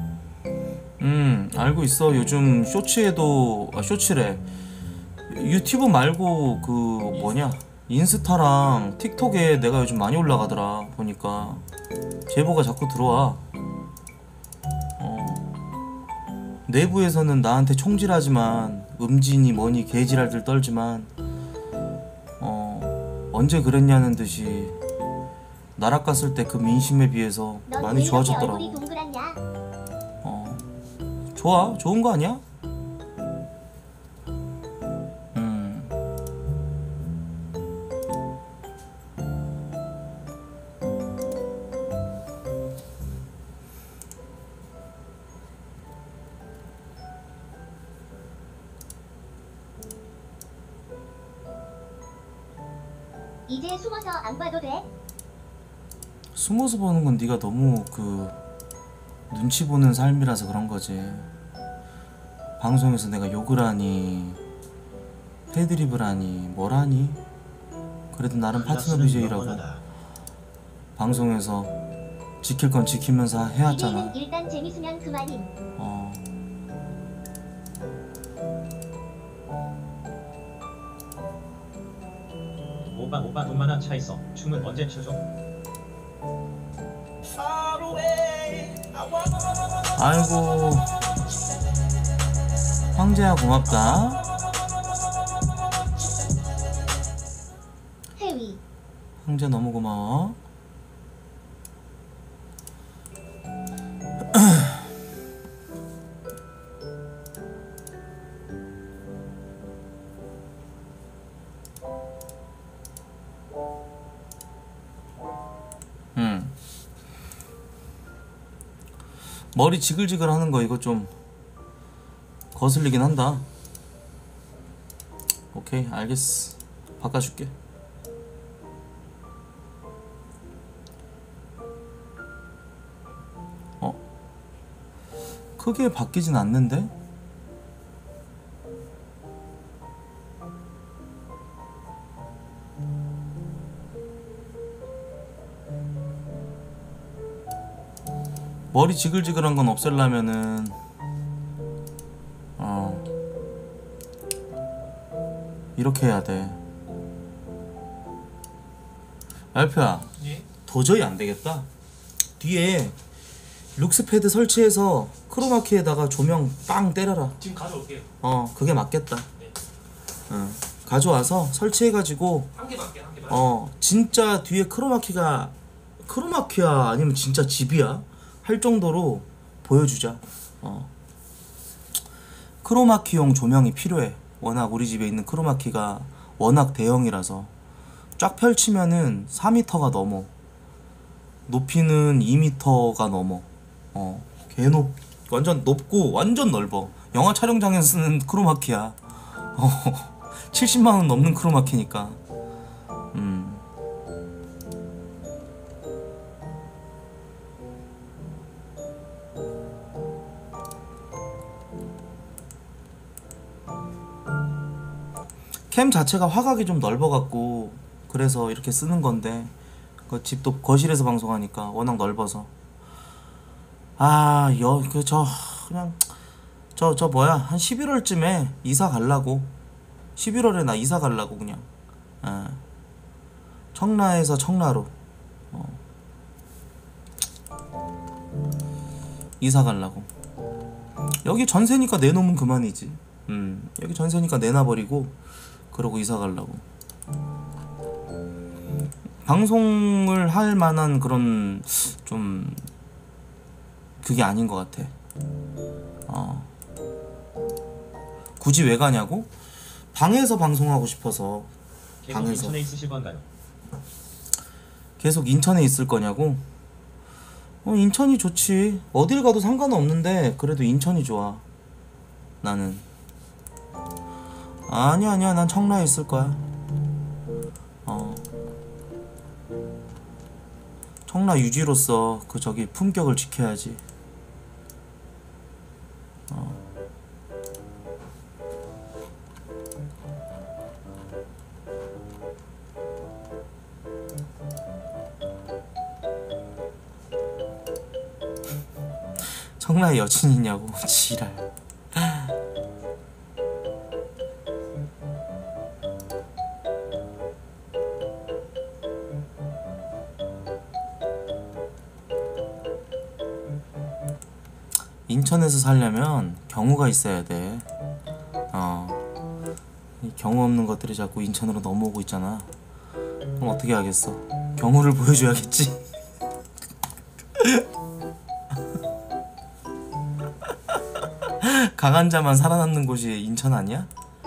음 알고 있어. 요즘 쇼츠에도 아 쇼츠래. 유튜브 말고 그 뭐냐 인스타랑 틱톡에 내가 요즘 많이 올라가더라. 보니까 제보가 자꾸 들어와. 어. 내부에서는 나한테 총질하지만 음진이 뭐니 개지랄들 떨지만 어 언제 그랬냐는 듯이 나락 갔을 때 그 민심에 비해서 넌 많이 왜 이렇게 얼굴이 좋아졌더라고. 동그랗냐? 어 좋아 좋은 거 아니야? 음 이제 숨어서 안 봐도 돼? 숨어서 보는 건 네가 너무 그 눈치 보는 삶이라서 그런 거지. 방송에서 내가 욕을 하니 패드립을 하니 뭘 하니? 그래도 나름 파트너 비제이라고 방송에서 지킬 건 지키면서 해왔잖아. 이제는 일단 재밌으면 그만임. 어. 오바 오바 돈 많아 차 있어. 춤은 언제 춰줘? 아이고 황제야 고맙다. 해위. 황제 너무 고마워. 음. 머리 지글지글 하는 거 이거 좀 거슬리긴 한다. 오케이 알겠어. 바꿔줄게. 어? 크게 바뀌진 않는데? 머리 지글지글한 건 없애려면은 어 이렇게 해야 돼. 알프야 예? 도저히 안 되겠다. 뒤에 룩스패드 설치해서 크로마키에다가 조명 빵 때려라. 지금 가져올게요. 어 그게 맞겠다. 네. 어 가져와서 설치해가지고 한 개밖에 한 개만. 어 진짜 뒤에 크로마키가 크로마키야 아니면 진짜 집이야 할 정도로 보여주자. 어. 크로마키용 조명이 필요해. 워낙 우리 집에 있는 크로마키가 워낙 대형이라서 쫙 펼치면은 사 미터가 넘어. 높이는 이 미터가 넘어. 어, 개높, 완전 높고 완전 넓어. 영화 촬영장에서 쓰는 크로마키야. 어, 칠십만 원 넘는 크로마키니까. 음. 캠 자체가 화각이 좀 넓어갖고 그래서 이렇게 쓰는 건데 그 집도 거실에서 방송하니까 워낙 넓어서 아, 여, 그, 저, 그냥 저, 저 뭐야 한 십일월쯤에 이사 갈라고. 십일월에 나 이사 갈라고 그냥. 예. 청라에서 청라로 어. 이사 갈라고. 여기 전세니까 내놓으면 그만이지. 음, 여기 전세니까 내놔버리고 그러고 이사 가려고. 방송을 할 만한 그런 좀 그게 아닌 것 같아. 어. 굳이 왜 가냐고? 방에서 방송하고 싶어서. 계속 방에서. 인천에 있으실 건가요? 계속 인천에 있을 거냐고? 어, 인천이 좋지. 어딜 가도 상관은 없는데 그래도 인천이 좋아. 나는. 아니야 아니야 난 청라에 있을 거야. 어. 청라 유지로서 그 저기 품격을 지켜야지. 어. 청라에 여친 있냐고. 지랄. 인천에서 살려면 경우가 있어야 돼. 어. 이 경우 없는 것들이 자꾸 인천으로 넘어오고 있잖아. 그럼 어떻게 하겠어? 경우를 보여줘야겠지. 강한 자만 살아남는 곳이 인천 아니야?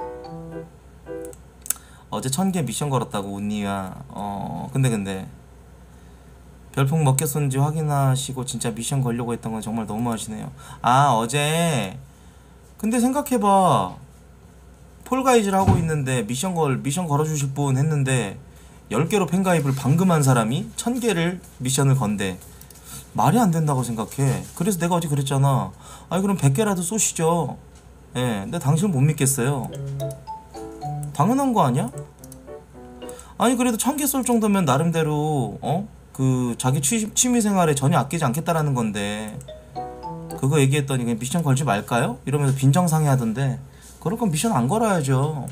어제 천 개 미션 걸었다고 운니야. 어 근데 근데 별풍 몇 개 쏜지 확인하시고 진짜 미션 걸려고 했던 건 정말 너무하시네요. 아 어제 근데 생각해봐. 폴가이즈를 하고 있는데 미션 걸 미션 걸어주실 분 했는데 열 개로 팬가입을 방금 한 사람이 천 개를 미션을 건대. 말이 안 된다고 생각해. 그래서 내가 어제 그랬잖아. 아니 그럼 백 개라도 쏘시죠. 예, 근데 당신은 못 믿겠어요. 당연한 거 아니야? 아니 그래도 천 개 쏠 정도면 나름대로 어? 그 자기 취, 취미생활에 전혀 아끼지 않겠다라는 건데 그거 얘기했더니 그냥 미션 걸지 말까요? 이러면서 빈정상해 하던데 그럴 건 미션 안 걸어야죠.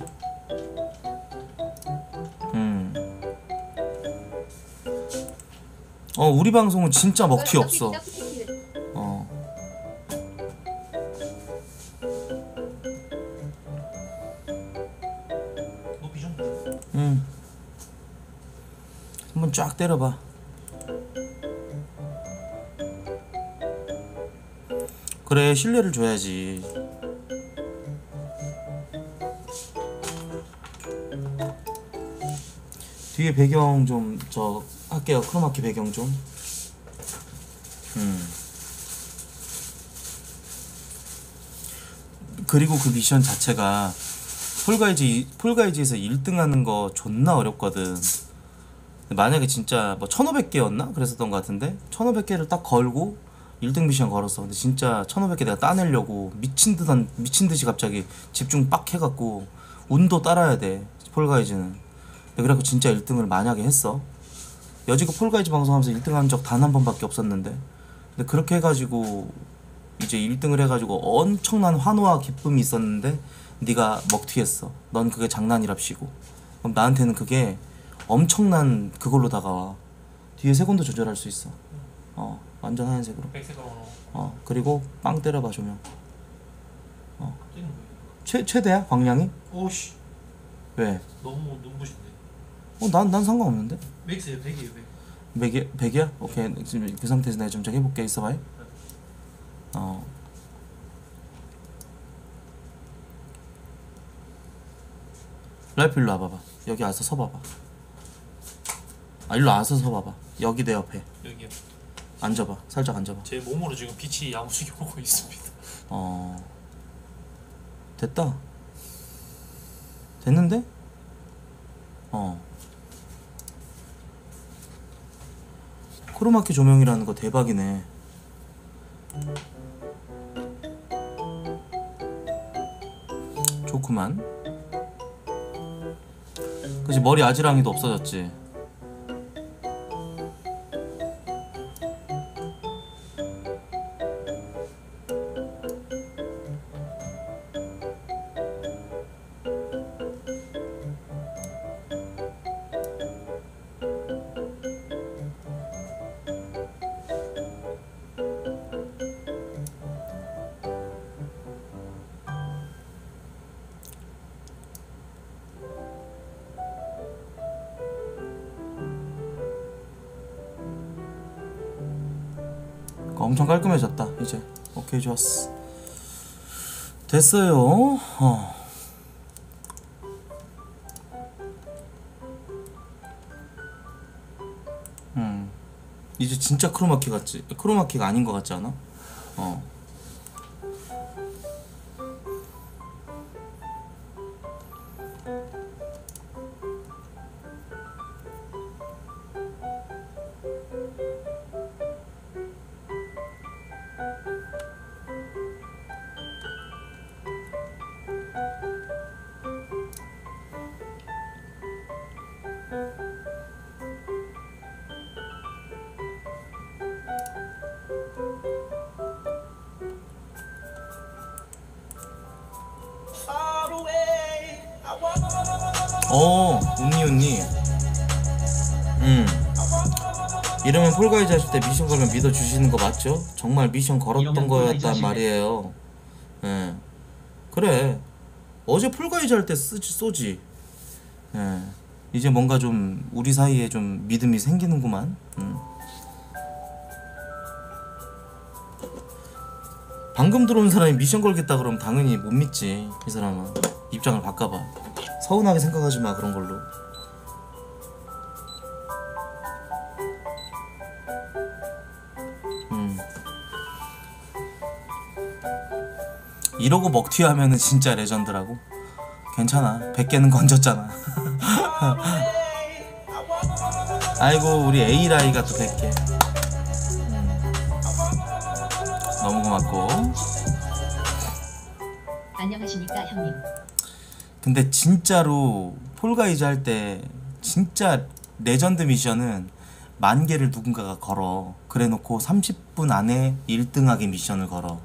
음. 어 우리 방송은 진짜 먹튀 없어. 어. 높이 좀. 음. 한번 쫙 때려봐. 그래 신뢰를 줘야지. 뒤에 배경 좀 저 할게요. 크로마키 배경 좀. 음. 그리고 그 미션 자체가 폴가이즈 폴가이즈에서 일 등 하는 거 존나 어렵거든. 만약에 진짜 뭐 천오백 개였나? 그랬었던 것 같은데 천오백 개를 딱 걸고 일 등 미션 걸었어. 근데 진짜 천오백 개 내가 따내려고 미친듯한 미친듯이 갑자기 집중 빡 해갖고 운도 따라야 돼 폴가이즈는. 그래갖고 진짜 일 등을 만약에 했어. 여지껏 폴가이즈 방송하면서 일 등 한 적 단 한 번밖에 없었는데 근데 그렇게 해가지고 이제 일 등을 해가지고 엄청난 환호와 기쁨이 있었는데 네가 먹튀했어. 넌 그게 장난이랍시고. 그럼 나한테는 그게 엄청난 그걸로 다가와. 뒤에 색온도 조절할 수 있어. 어 완전 하얀색으로. 백색으로 넣어. 어 그리고 빵 때려봐 조명. 어 뛰는 거예요. 최, 최대야 광량이? 오씨. 왜? 너무 눈부신데. 어 난 난 상관없는데. 맥스에 백이에요 백. 백이 백이야? 오케이 지금 그 상태에서 내가 좀 해볼게. 있어봐요. 네. 어. 랄프 일로 와봐봐. 여기 와서 서봐봐. 아 일로 와서 서봐봐. 여기 내 옆에 여기요. 앉아봐. 살짝 앉아봐. 제 몸으로 지금 빛이 야무지게 오고 있습니다. 어 됐다. 됐는데? 어 크로마키 조명이라는 거 대박이네. 좋구만. 그치 머리 아지랑이도 없어졌지. 엄청 깔끔해졌다 이제. 오케이 좋았어. 됐어요. 어. 음 이제 진짜 크로마키 같지? 크로마키가 아닌 것 같지 않아? 어 어, 운니 운니. 음. 이러면 폴가이즈 하실 때 미션 걸면 믿어주시는 거 맞죠? 정말 미션 걸었던 이러면 폴가이즈 거였단 하실 때. 말이에요. 예. 그래. 어제 폴가이즈 할 때 쓰지 쏘지. 예. 이제 뭔가 좀 우리 사이에 좀 믿음이 생기는구만. 음. 방금 들어온 사람이 미션 걸겠다 그러면 당연히 못 믿지. 이 사람은 입장을 바꿔봐. 서운하게 생각하지 마 그런 걸로. 음. 이러고 먹튀 하면은 진짜 레전드라고. 괜찮아. 백 개는 건졌잖아. 아이고 우리 에이라이가 또 백 개. 음. 너무 고맙고. 안녕하십니까 형님. 근데 진짜로 폴가이즈 할 때 진짜 레전드 미션은 만 개를 누군가가 걸어. 그래 놓고 삼십 분 안에 일 등하게 미션을 걸어.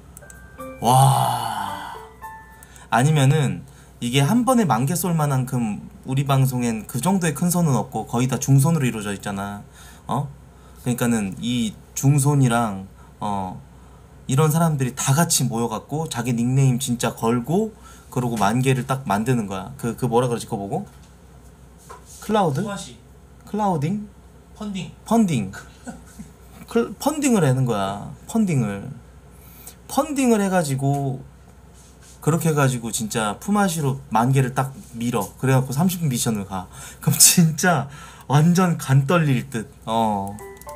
와. 아니면은 이게 한 번에 만 개 쏠 만한큼 우리 방송엔 그 정도의 큰 손은 없고 거의 다 중손으로 이루어져 있잖아. 어? 그러니까는 이 중손이랑 어 이런 사람들이 다 같이 모여갖고 자기 닉네임 진짜 걸고 그러고 만 개를 딱 만드는 거야. 그, 그 뭐라 그러지 그거 보고? 클라우드? 소아씨 클라우딩? 펀딩. 펀딩. 클, 펀딩을 하는 거야. 펀딩을. 펀딩을 해가지고 그렇게 해가지고 진짜 품앗이로 만 개를 딱 밀어. 그래갖고 삼십 분 미션을 가. 그럼 진짜 완전 간 떨릴 듯. 어.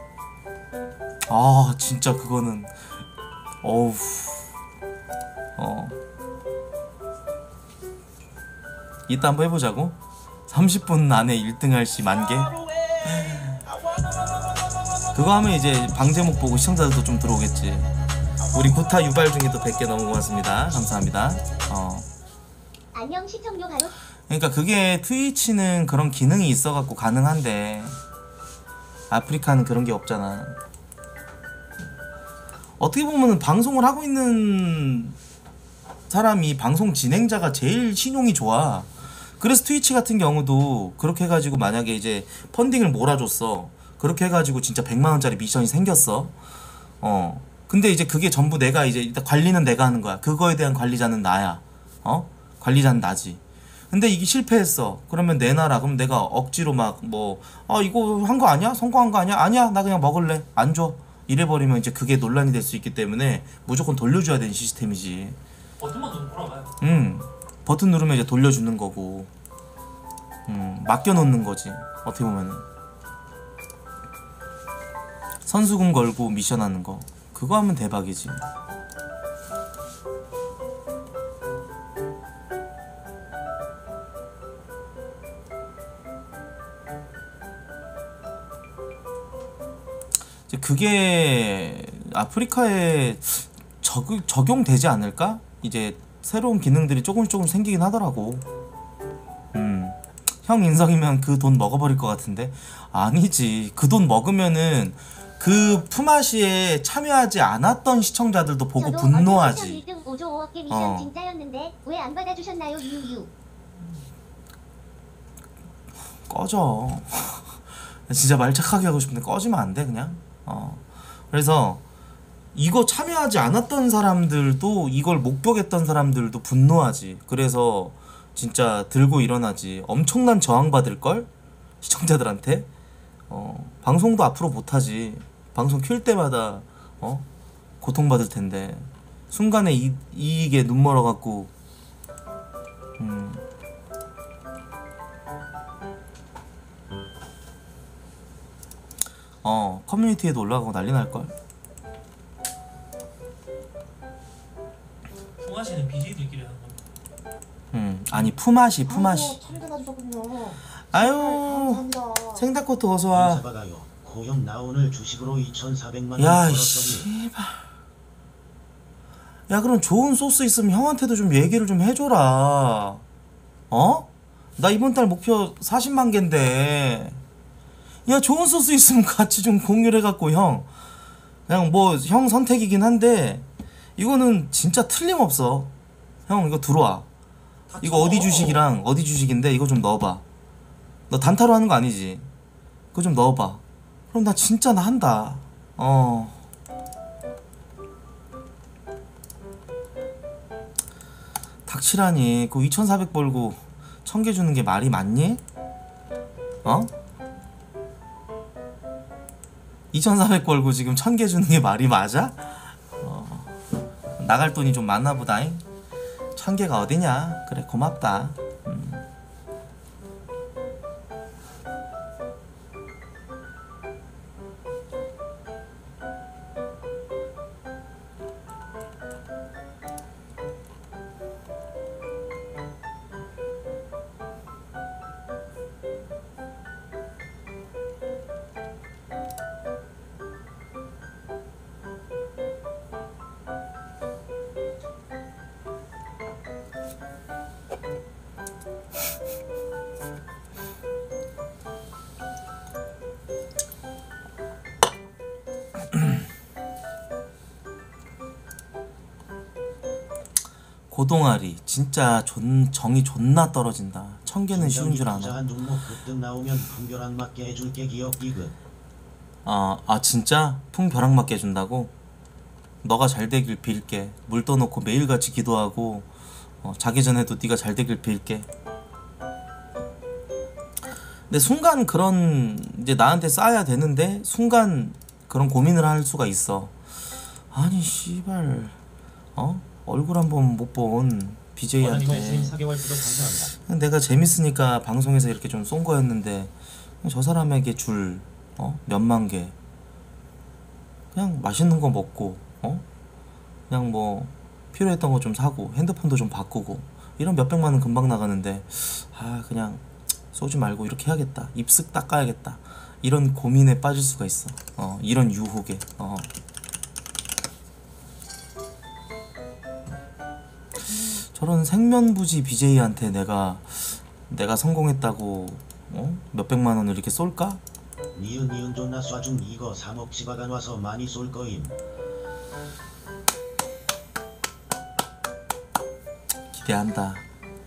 아 진짜 그거는 어우. 어. 이따 한번 해보자고. 삼십 분 안에 일 등 할 시 만 개. 그거 하면 이제 방제목 보고 시청자들도 좀 들어오겠지. 우리 구타 유발 중에도 백 개 너무 고맙습니다. 감사합니다. 어. 안녕 시청료 바로 그러니까 그게 트위치는 그런 기능이 있어갖고 가능한데 아프리카는 그런 게 없잖아. 어떻게 보면은 방송을 하고 있는 사람이 방송 진행자가 제일 신용이 좋아. 그래서 트위치 같은 경우도 그렇게 해가지고 만약에 이제 펀딩을 몰아줬어. 그렇게 해가지고 진짜 백만 원짜리 미션이 생겼어. 어. 근데 이제 그게 전부 내가 이제 일단 관리는 내가 하는 거야. 그거에 대한 관리자는 나야. 어? 관리자는 나지. 근데 이게 실패했어. 그러면 내놔라. 그럼 내가 억지로 막 뭐 아 이거 한 거 아니야? 성공한 거 아니야? 아니야. 나 그냥 먹을래. 안 줘. 이래버리면 이제 그게 논란이 될 수 있기 때문에 무조건 돌려줘야 되는 시스템이지. 버튼만 누르면 돌아가요. 음 버튼 누르면 이제 돌려주는 거고, 음 맡겨놓는 거지 어떻게 보면은. 선수금 걸고 미션 하는 거 그거 하면 대박이지. 이제 그게 아프리카에 적, 적용되지 않을까? 이제 새로운 기능들이 조금씩 조금 생기긴 하더라고. 음. 형 인성이면 그 돈 먹어버릴 것 같은데? 아니지. 그 돈 먹으면은 그 푸마시에 참여하지 않았던 시청자들도 보고 저도 분노하지. 어제 일 등 오조 오억 개 미션 어. 진짜였는데 왜 안 받아주셨나요? 유유. 꺼져. 진짜 말 착하게 하고 싶은데 꺼지면 안 돼 그냥. 어. 그래서 이거 참여하지 않았던 사람들도, 이걸 목격했던 사람들도 분노하지. 그래서 진짜 들고 일어나지. 엄청난 저항받을걸? 시청자들한테. 어, 방송도 앞으로 못하지. 방송 킬 때마다 어? 고통받을 텐데. 순간에 이, 이익에 눈 멀어갖고 음. 어 커뮤니티에도 올라가고 난리 날걸. 풍화시는 비제이들끼리 하는 겁니다. 음 아니 푸마시 푸마시. 참여가지고군요. 아유 감사합니다. 생닭코트 어서와. 인사박아요. 고형 나 오늘 주식으로 이천사백만 원 야 벌었더니 씨발. 야 그럼 좋은 소스 있으면 형한테도 좀 얘기를 좀 해줘라. 어? 나 이번 달 목표 사십만 개인데. 야 좋은 소스 있으면 같이 좀 공유를 해갖고 형, 그냥 뭐 형 선택이긴 한데 이거는 진짜 틀림없어. 형 이거 들어와. 이거 어디 주식이랑 어디 주식인데 이거 좀 넣어봐. 너 단타로 하는 거 아니지? 그거 좀 넣어봐. 그럼 나 진짜 나 한다. 어. 닥치라니. 그 이천사백 벌고 천 개 주는 게 말이 맞니? 어? 이천사백 벌고 지금 천 개 주는 게 말이 맞아? 어. 나갈 돈이 좀 많나 보다잉. 천 개가 어디냐? 그래 고맙다. 음. 고동아리 진짜 존, 정이 존나 떨어진다. 천 개는 쉬운 줄 아나. 부자한 종목 급등 나오면 풍별악 맞게 해줄게 기억 기금. 아, 아 진짜? 풍벼락 맞게 해준다고? 너가 잘 되길 빌게. 물 떠놓고 매일같이 기도하고 어, 자기 전에도 네가 잘 되길 빌게. 근데 순간 그런 이제 나한테 쌓아야 되는데 순간 그런 고민을 할 수가 있어. 아니 씨발 어? 얼굴 한 번 못 본 원하님의 비제이한테 사 개월 구독 감사합니다. 내가 재밌으니까 방송에서 이렇게 좀 쏜 거였는데 저 사람에게 줄 어? 몇만 개 그냥 맛있는 거 먹고 어? 그냥 뭐 필요했던 거 좀 사고 핸드폰도 좀 바꾸고 이런 몇백만 원 금방 나가는데 아 그냥 쏘지 말고 이렇게 해야겠다. 입쓱 닦아야겠다. 이런 고민에 빠질 수가 있어. 어 이런 유혹에. 어. 저런 생면부지 비제이한테 내가 내가 성공했다고 어? 몇백만 원을 이렇게 쏠까? 니은 니은 존나 쏴준 이거 삼억 지바간 와서 많이 쏠 거임. 기대한다.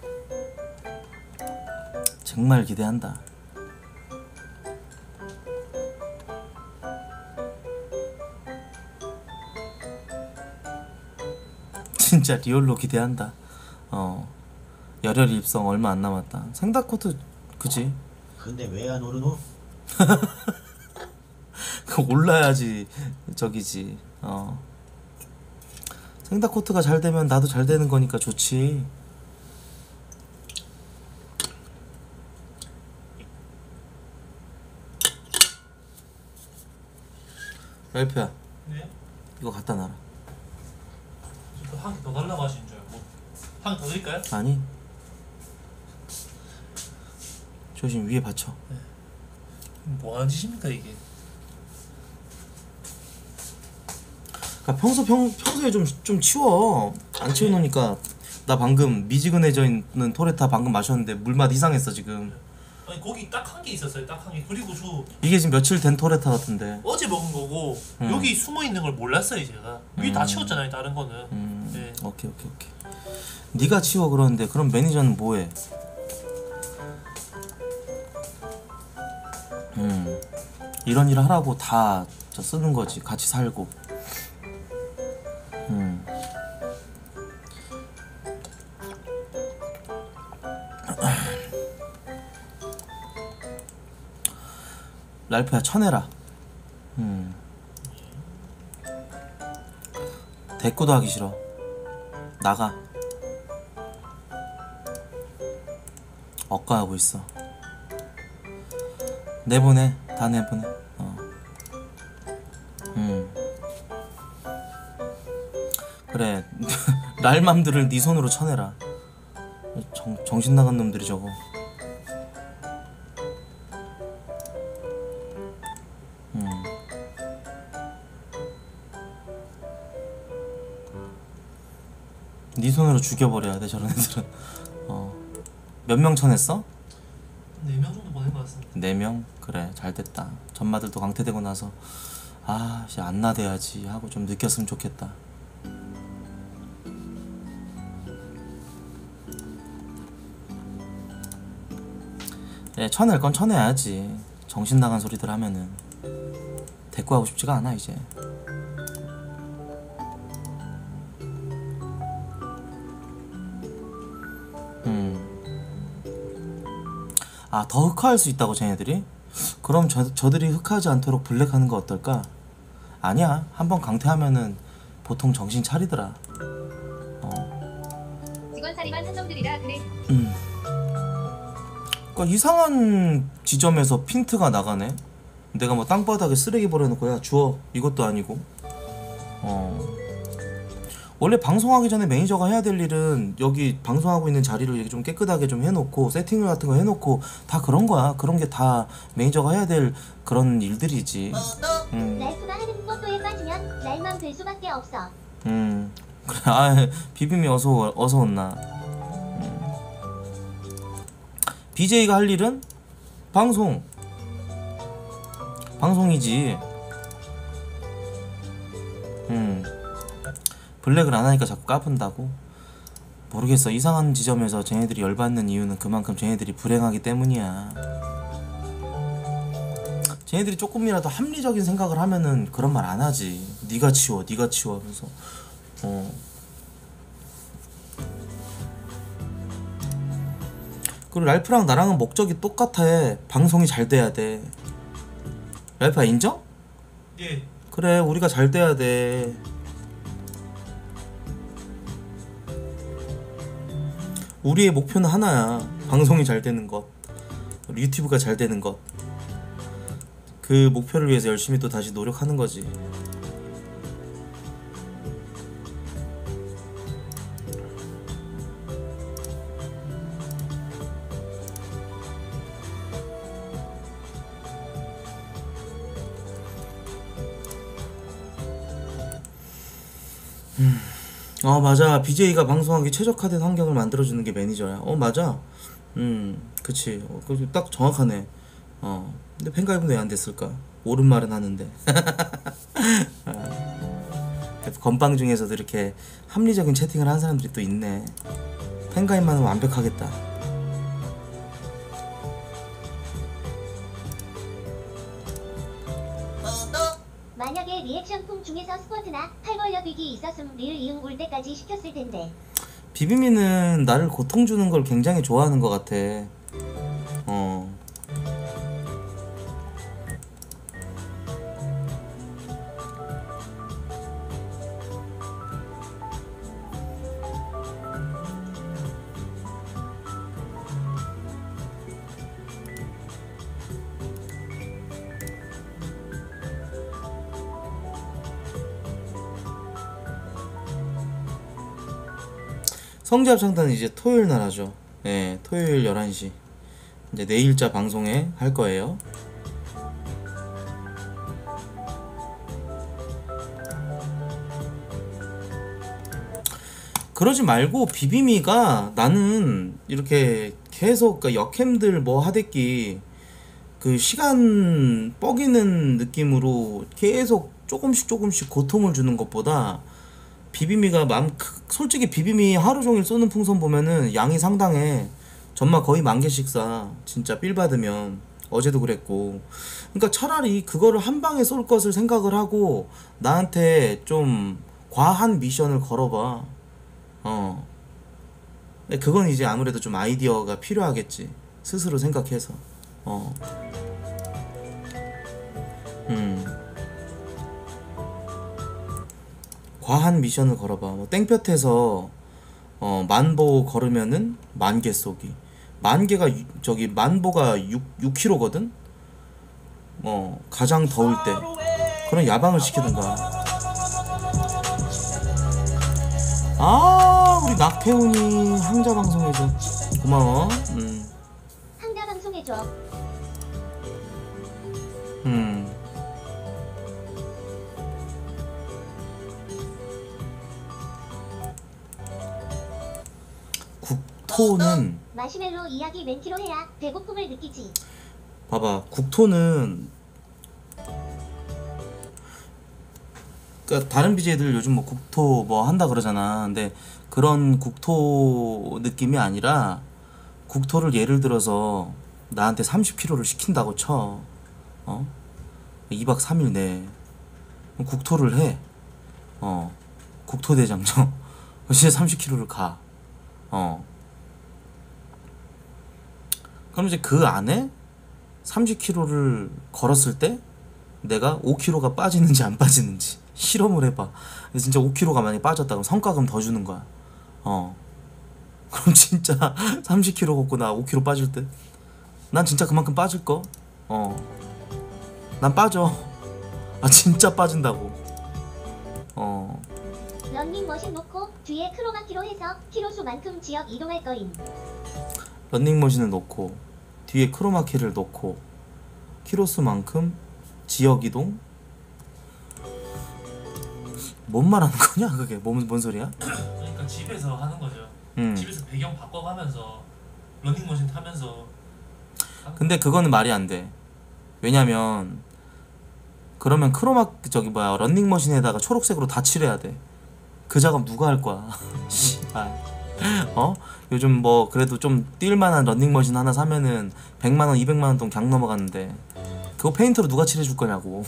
정말 기대한다. 진짜 리얼로 기대한다. 어 열혈 입성 얼마 안 남았다. 생닭코트 그지? 근데 왜 안 오르노? 올라야지 저기지. 어. 생다코트가 잘 되면 나도 잘 되는 거니까 좋지. 랄프야, 네? 이거 갖다 놔라. 한 개 더 달라고 하시는 줄 알고 한 개 더 드릴까요? 아니, 조심 위에 받쳐. 뭐 하는 짓입니까 이게? 그러니까 평소 평 평소에 좀 좀 치워. 안 치워놓으니까 나 방금 미지근해져 있는 토레타 방금 마셨는데 물맛 이상했어 지금. 아니 거기 딱 한 개 있었어요. 딱 한 개. 그리고 저 이게 지금 며칠 된 토레타 같은데. 어제 먹은 거고 음. 여기 숨어 있는 걸 몰랐어요 제가. 위에 다 음. 치웠잖아요 다른 거는. 음, 네. 오케이 오케이 오케이. 네가 치워 그러는데 그럼 매니저는 뭐해? 음, 이런 일 하라고 다 저 쓰는 거지. 같이 살고. 음. 랄프야 쳐내라. 음. 대꾸도 하기 싫어. 나가. 억까하고 있어. 내보내. 다 내보내. 어. 음. 그래. 랄맘들을 네 손으로 쳐내라. 정, 정신 나간 놈들이 저거. 음. 네 손으로 죽여버려야 돼 저런 애들은. 어. 몇 명 쳐냈어? 네 명 정도 보낸 것 같습니다. 네 명? 그래 잘됐다. 전마들도 강퇴되고 나서 아 씨 안 나대야지 하고 좀 느꼈으면 좋겠다. 예, 쳐낼 건 쳐내야지. 정신 나간 소리들 하면은 대꾸하고 싶지가 않아 이제. 음. 아, 더 흑화할 수 있다고 쟤네들이? 그럼 저, 저들이 흑화하지 않도록 블랙하는 거 어떨까? 아니야. 한번 강퇴하면은 보통 정신 차리더라. 어. 직원살이만 한 놈들이라 그래. 음. 그러니까 이상한 지점에서 핀트가 나가네. 내가 뭐 땅바닥에 쓰레기 버려놓고 야 주워 이것도 아니고. 어. 원래 방송하기 전에 매니저가 해야 될 일은 여기 방송하고 있는 자리를 좀 깨끗하게 좀 해놓고 세팅을 같은 거 해놓고 다 그런 거야. 그런 게 다 매니저가 해야 될 그런 일들이지. 음. 랄프가 하는 뽀또에 빠지면 랄만 될 수밖에 없어. 음. 그래. 아 비빔이 어서 어서 온나. 음. 비제이가 할 일은 방송. 방송이지. 음. 블랙을 안 하니까 자꾸 까분다고? 모르겠어. 이상한 지점에서 쟤네들이 열받는 이유는 그만큼 쟤네들이 불행하기 때문이야. 쟤네들이 조금이라도 합리적인 생각을 하면은 그런 말 안 하지. 네가 치워, 네가 치워 하면서. 어. 그리고 랄프랑 나랑은 목적이 똑같아. 방송이 잘 돼야 돼. 랄프야 인정? 예. 그래, 우리가 잘 돼야 돼. 우리의 목표는 하나야. 방송이 잘 되는 것, 유튜브가 잘 되는 것. 그 목표를 위해서 열심히 또 다시 노력하는 거지. 음. 어 맞아. 비제이가 방송하기 최적화된 환경을 만들어주는 게 매니저야. 어 맞아. 음 그치. 어, 그딱 정확하네. 어 근데 팬가입은 왜 안 됐을까? 옳은 말은 하는데. 어. 건방 중에서도 이렇게 합리적인 채팅을 한 사람들이 또 있네. 팬가입만 하면 완벽하겠다. 만약에 리액션품 중에서 스쿼트나 팔 벌려 비기 있었음 리을 이응 올 때까지 시켰을 텐데. 비비미는 나를 고통 주는 걸 굉장히 좋아하는 것 같아. 어. 성지 합창단은 이제 토요일 날 하죠. 예, 토요일 열한 시. 이제 내일자 방송에 할 거예요. 그러지 말고 비비미가 나는 이렇게 계속 그러니까 역캠들 뭐 하댔기 그 시간 뻐기는 느낌으로 계속 조금씩 조금씩 고통을 주는 것보다 비비미가 맘 크- 솔직히 비비미 하루 종일 쏘는 풍선 보면은 양이 상당해. 전마 거의 만 개씩 쏴. 진짜 삘 받으면. 어제도 그랬고. 그러니까 차라리 그거를 한 방에 쏠 것을 생각을 하고 나한테 좀 과한 미션을 걸어봐. 어. 근데 그건 이제 아무래도 좀 아이디어가 필요하겠지. 스스로 생각해서. 어. 음. 과한 미션을 걸어봐. 뭐 땡볕에서 어 만보 걸으면은 만 개 쏘기. 만 개가 유- 저기 만보가 육, 육 킬로미터거든. 어 가장 더울 때 그런 야방을 시키든가. 아 우리 낙태훈이 항자 방송해줘. 고마워. 음. 항자 방송해줘. 음. 국토는 마시멜로 이야기 멘티로 해야 배고픔을 느끼지. 봐봐 국토는 그러니까 다른 비제이들 요즘 뭐 국토 뭐 한다 그러잖아. 근데 그런 국토 느낌이 아니라 국토를 예를 들어서 나한테 삼십 킬로미터를 시킨다고 쳐. 어? 이 박 삼 일 내에 그럼 국토를 해. 어. 국토대장정. 진짜 삼십 킬로미터를 가. 어. 그럼 이제 그 안에 삼십 킬로미터를 걸었을 때 내가 오 킬로미터가 빠지는지 안 빠지는지 실험을 해봐. 근데 진짜 오 킬로미터가 만약에 빠졌다 그럼 성과금 더 주는 거야. 어. 그럼 진짜 삼십 킬로미터 걷고 나 오 킬로미터 빠질 듯. 난 진짜 그만큼 빠질거. 어. 난 빠져. 아 진짜 빠진다고. 어. 런닝머신 놓고 뒤에 크로마키로 해서 키로수만큼 지역 이동할 거임. 런닝머신을 놓고 뒤에 크로마키를 놓고 키로수만큼 지역이동? 뭔 말하는 거냐 그게? 뭔, 뭔 소리야? 그러니까 집에서 하는 거죠. 음. 집에서 배경 바꿔가면서 러닝머신 타면서. 근데 그거는 말이 안 돼. 왜냐면 그러면 크로마 저기 뭐야 런닝머신에다가 초록색으로 다 칠해야 돼. 그 작업 누가 할 거야? 씨발. 어? 요즘 뭐 그래도 좀 뛸만한 런닝머신 하나 사면은 백만 원, 이백만 원 돈 강 넘어갔는데 그거 페인트로 누가 칠해줄 거냐고.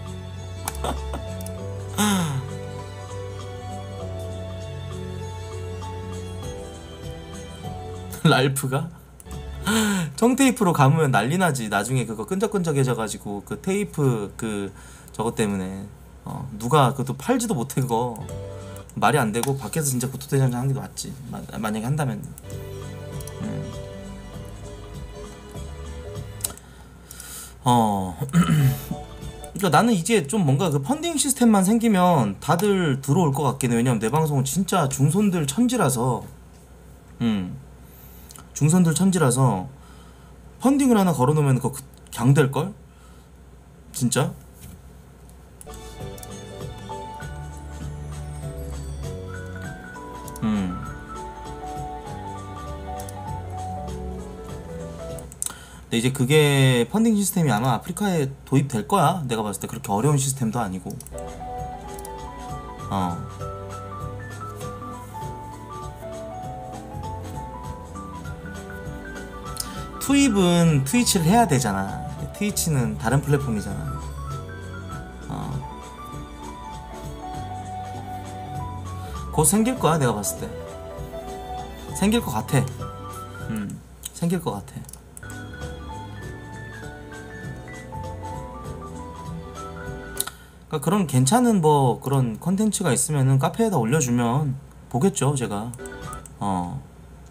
랄프가? 청테이프로 감으면 난리 나지. 나중에 그거 끈적끈적해져가지고 그 테이프 그 저것 때문에 어 누가 그것도 팔지도 못해 그거. 말이 안 되고 밖에서 진짜 국토대장정 하는 게 낫지. 마, 만약에 한다면. 음. 어. 그러니까 나는 이제 좀 뭔가 그 펀딩 시스템만 생기면 다들 들어올 것 같긴 해. 왜냐면 내 방송은 진짜 중손들 천지라서. 음. 중손들 천지라서 펀딩을 하나 걸어놓으면 그거 강 될걸? 진짜? 음. 근데 이제 그게 펀딩 시스템이 아마 아프리카에 도입될 거야. 내가 봤을 때 그렇게 어려운 시스템도 아니고. 어. 투입은 트위치를 해야 되잖아. 트위치는 다른 플랫폼이잖아. 어. 곧 생길 거야 내가 봤을 때. 생길 것 같아. 음, 생길 것 같아. 그러니까 그런 괜찮은 뭐 그런 컨텐츠가 있으면은 카페에다 올려주면 보겠죠 제가. 어.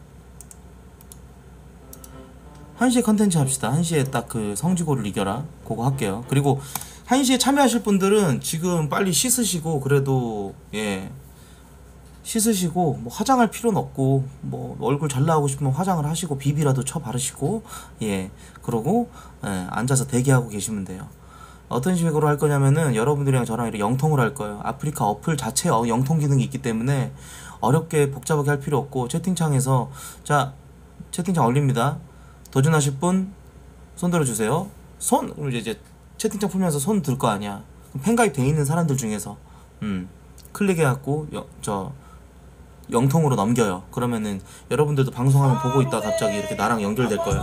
한 시에 컨텐츠 합시다. 한 시에 딱 그 성지고를 이겨라. 그거 할게요. 그리고 한 시에 참여하실 분들은 지금 빨리 씻으시고 그래도 예 씻으시고 뭐 화장할 필요는 없고 뭐 얼굴 잘 나오고 싶으면 화장을 하시고 비비라도 쳐 바르시고 예 그러고 예, 앉아서 대기하고 계시면 돼요. 어떤 식으로 할 거냐면은 여러분들이랑 저랑 이렇게 영통을 할 거예요. 아프리카 어플 자체에 어- 영통 기능이 있기 때문에 어렵게 복잡하게 할 필요 없고 채팅창에서 자 채팅창 올립니다. 도전하실 분 손 들어주세요. 손! 그럼 이제 채팅창 풀면서 손 들 거 아니야. 그럼 팬가입 돼 있는 사람들 중에서 음 클릭해갖고 여, 저 영통으로 넘겨요. 그러면은 여러분들도 방송하면 보고 있다가 갑자기 이렇게 나랑 연결될 거예요.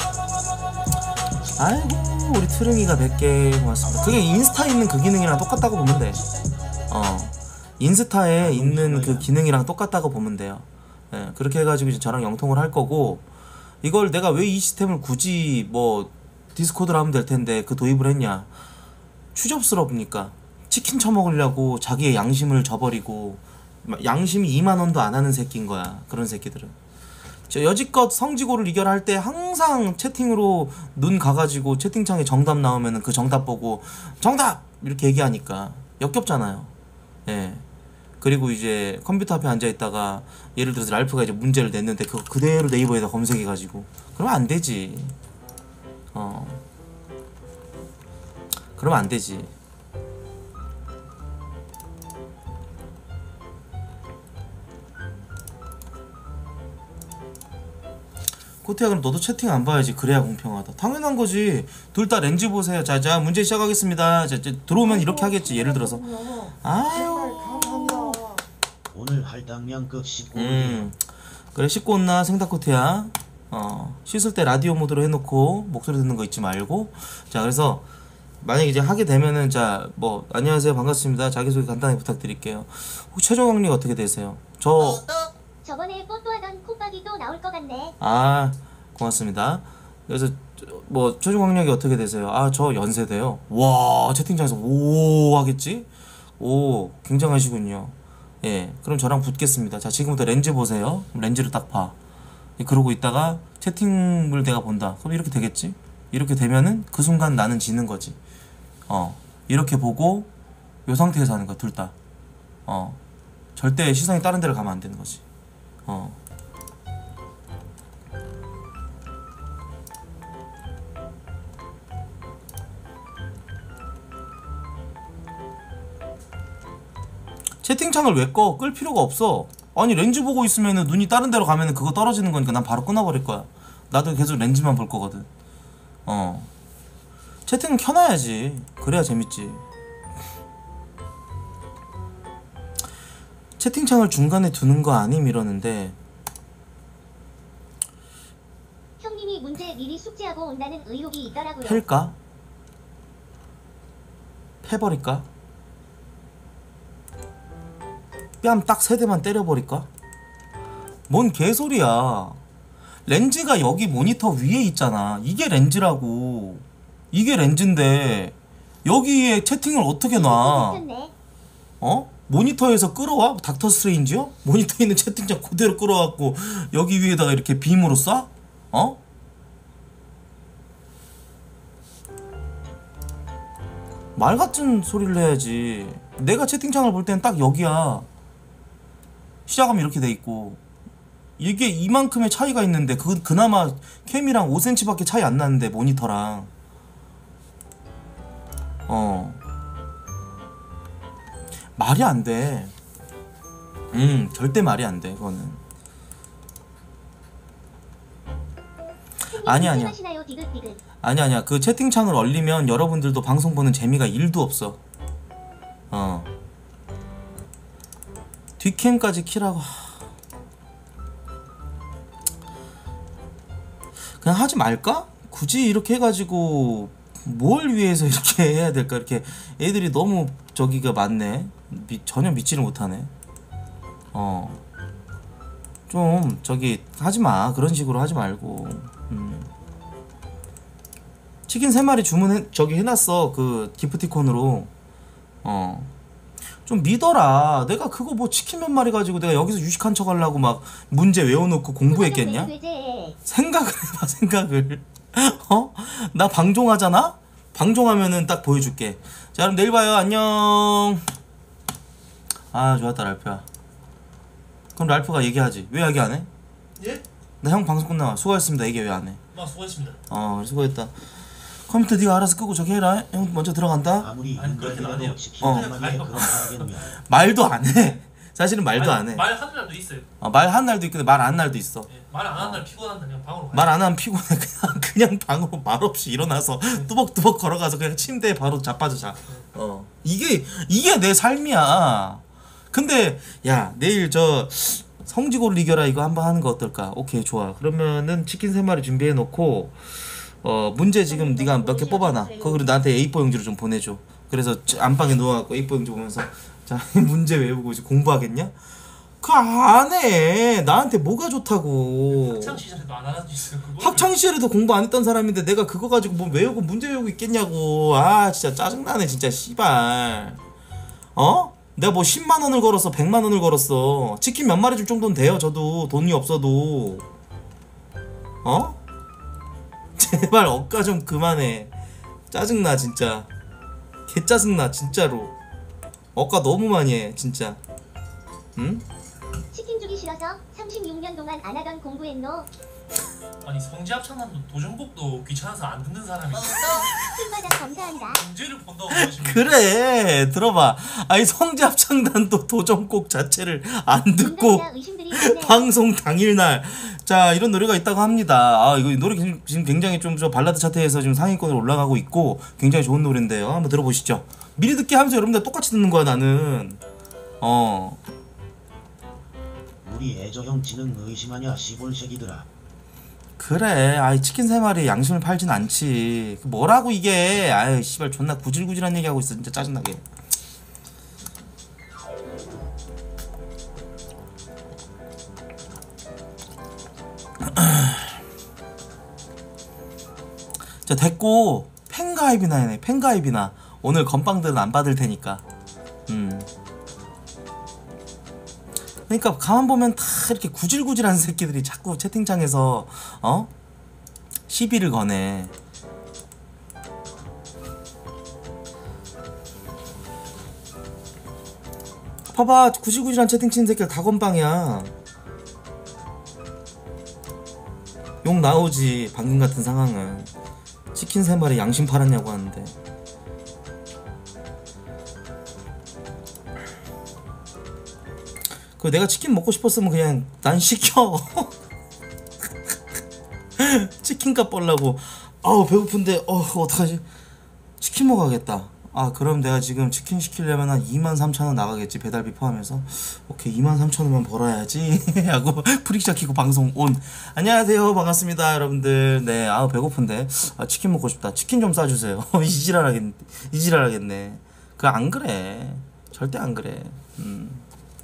아이고 우리 트릉이가 백 개 고맙습니다. 그게 인스타에 있는 그 기능이랑 똑같다고 보면 돼. 어 인스타에 있는 그 기능이랑 똑같다고 보면 돼요. 예, 그렇게 해가지고 이제 저랑 영통을 할 거고 이걸 내가 왜 이 시스템을 굳이 뭐 디스코드로 하면 될 텐데 그 도입을 했냐. 추접스럽으니까 치킨 처먹으려고 자기의 양심을 저버리고 양심이 이만 원도 안 하는 새끼인 거야. 그런 새끼들은 저 여지껏 성지고를 이겨라 할 때 항상 채팅으로 눈 가가지고 채팅창에 정답 나오면은 그 정답 보고 정답! 이렇게 얘기하니까 역겹잖아요. 예. 그리고 이제 컴퓨터 앞에 앉아있다가 예를 들어서 랄프가 이제 문제를 냈는데 그거 그대로 네이버에다 검색해가지고 그러면 안 되지. 어 그러면 안 되지. 코트야 그럼 너도 채팅 안 봐야지. 그래야 공평하다. 당연한 거지. 둘 다 렌즈 보세요. 자자 문제 시작하겠습니다. 자, 자 들어오면 이렇게 하겠지. 예를 들어서 아유 감사합니다. 오늘 할당량급 십구 일 음 그래 씻고 온나 생닭코트야. 어 씻을 때 라디오 모드로 해놓고 목소리 듣는 거 잊지 말고. 자 그래서 만약에 이제 하게 되면은 자 뭐 안녕하세요 반갑습니다 자기소개 간단히 부탁드릴게요. 혹시 최종 학력 어떻게 되세요? 저 저번에 뽀뽀하던 콧박이도 나올 것 같네. 아 고맙습니다. 그래서 뭐 최종 학력이 어떻게 되세요? 아 저 연세대요. 와 채팅창에서 오 하겠지? 오 굉장하시군요. 예 그럼 저랑 붙겠습니다. 자 지금부터 렌즈 보세요. 렌즈를 딱 봐. 예, 그러고 있다가 채팅을 내가 본다. 그럼 이렇게 되겠지? 이렇게 되면은 그 순간 나는 지는 거지. 어 이렇게 보고 요 상태에서 하는 거야 둘 다. 어 절대 시선이 다른 데로 가면 안 되는 거지. 어 채팅창을 왜 꺼? 끌 필요가 없어. 아니 렌즈 보고 있으면은 눈이 다른 데로 가면은 그거 떨어지는 거니까 난 바로 끊어버릴 거야. 나도 계속 렌즈만 볼 거거든. 어 채팅은 켜놔야지. 그래야 재밌지. 채팅창을 중간에 두는 거 아님 이러는데 형님이 문제 미리 숙지하고 온다는 의혹이 있더라고요. 팰까? 패버릴까? 뺨 딱 세 대만 때려버릴까? 뭔 개소리야. 렌즈가 여기 모니터 위에 있잖아. 이게 렌즈라고. 이게 렌즈인데 여기에 채팅을 어떻게 놔? 됐네. 어? 모니터에서 끌어와? 닥터 스트레인지요? 모니터에 있는 채팅창 그대로 끌어갖고 여기 위에다가 이렇게 빔으로 쏴? 어? 말 같은 소리를 해야지. 내가 채팅창을 볼 때는 딱 여기야. 시작하면 이렇게 돼 있고 이게 이만큼의 차이가 있는데 그, 그나마 캠이랑 오 센티미터 밖에 차이 안 나는데 모니터랑 어 말이 안 돼. 음 절대 말이 안 돼 그거는. 아니 아니야 하시나요? 디귿디귿. 아니 아니야 그 채팅창을 얼리면 여러분들도 방송 보는 재미가 일도 없어. 어 뒷캠까지 키라고. 그냥 하지 말까? 굳이 이렇게 해가지고 뭘 위해서 이렇게 해야 될까? 이렇게 애들이 너무 저기가 많네. 미, 전혀 믿지를 못하네. 어. 좀 저기 하지마. 그런 식으로 하지 말고. 음. 치킨 세 마리 주문해 저기 해놨어. 그 기프티콘으로. 어. 좀 믿어라. 내가 그거 뭐 치킨 몇 마리 가지고 내가 여기서 유식한 척 하려고 막 문제 외워놓고 공부했겠냐? 생각을 해봐 생각을. 어? 나 방종하잖아? 방종하면은 딱 보여줄게. 자 그럼 내일 봐요. 안녕. 아 좋았다 랄프야. 그럼 랄프가 얘기하지. 왜 얘기 안 해? 예? 나 형 방송 끝나. 수고했습니다. 얘기 왜 안 해? 막 수고했습니다. 어 수고했다. 컴퓨터 네가 알아서 끄고 저기 해라. 형 먼저 들어간다. 아무리 아니, 그렇게는 안 해요. 인간이라도 치킨 어. 한 마리에 그런 하겠냐. 말도 안 해. 사실은 말도 안 해. 말 하는 날도 있어요. 어, 말한 날도 있고 말 안 한 날도 있어. 예, 말 안 하는 날 피곤한 날 그냥 방으로 가요. 말 안 하면 피곤해. 그냥 그냥 방으로 말 없이 일어나서 뚜벅뚜벅 걸어가서 그냥 침대에 바로 자빠져 자. 어 이게 이게 내 삶이야. 근데 야 내일 저 성지고를 이겨라 이거 한번 하는 거 어떨까? 오케이 좋아. 그러면은 치킨 세 마리 준비해 놓고 어 문제 지금 네가 몇 개 뽑아놔. 거기로 나한테 에이 사 용지로 좀 보내줘. 그래서 안방에 누워갖고 에이 사 용지 보면서 자 문제 외우고 이제 공부하겠냐? 그 안 해. 나한테 뭐가 좋다고. 학창 시절에도 안 하는 수 있어요. 그거. 학창 시절에도 공부 안 했던 사람인데 내가 그거 가지고 뭐 외우고 문제 외우고 있겠냐고. 아 진짜 짜증나네 진짜 씨발. 어? 내가 뭐 십만 원을 걸었어 백만 원을 걸었어. 치킨 몇 마리 줄 정도는 돼요. 저도 돈이 없어도. 어? 제발 억까 좀 그만해. 짜증나 진짜. 개 짜증나 진짜로. 억까 너무 많이 해 진짜. 응? 치킨 주기 싫어서 삼십육 년 동안 안 하던 공부했노. 아니 성지 합창단도 도전곡도 귀찮아서 안 듣는 사람이 술마다 감사합니다. 문제를 본다고 그러시면 그래 들어봐. 아니 성지합창단도 도전곡 자체를 안 듣고 인간이나 의심들이 많네요. 방송 당일날 자 이런 노래가 있다고 합니다. 아 이거 노래 지금 굉장히 좀 저 발라드 차트에서 지금 상위권으로 올라가고 있고 굉장히 좋은 노래인데요. 한번 들어보시죠. 미리 듣게 하면서 여러분들 똑같이 듣는 거야 나는. 어 우리 애저형 지능 의심하냐 시골새끼들아. 그래. 아이 치킨 세 마리 양심을 팔진 않지. 그 뭐라고 이게. 아유 씨발 존나 구질구질한 얘기하고 있어 진짜 짜증나게. 자 됐고 팬가입이나 해네. 팬가입이나 오늘 건빵들은 안 받을 테니까. 음 그러니까 가만 보면 다 이렇게 구질구질한 새끼들이 자꾸 채팅창에서 어? 시비를 거네. 봐봐 구질구질한 채팅 치는 새끼들 다 건빵이야. 욕 나오지 방금 같은 상황은. 치킨 세 마리 양심 팔았냐고 하는데. 그 내가 치킨 먹고 싶었으면 그냥 난 시켜. 치킨값 벌라고. 아우 배고픈데 어 어떡하지. 치킨 먹어야겠다. 아 그럼 내가 지금 치킨 시키려면 한 이만 삼천 원 나가겠지 배달비 포함해서. 오케이 이만 삼천 원만 벌어야지 하고 프릭샷 키고 방송 온. 안녕하세요 반갑습니다 여러분들. 네 아우 배고픈데 아 치킨 먹고 싶다. 치킨 좀 싸주세요. 이지랄하겠네 이지랄하겠네. 그 안 그래 절대 안 그래. 음.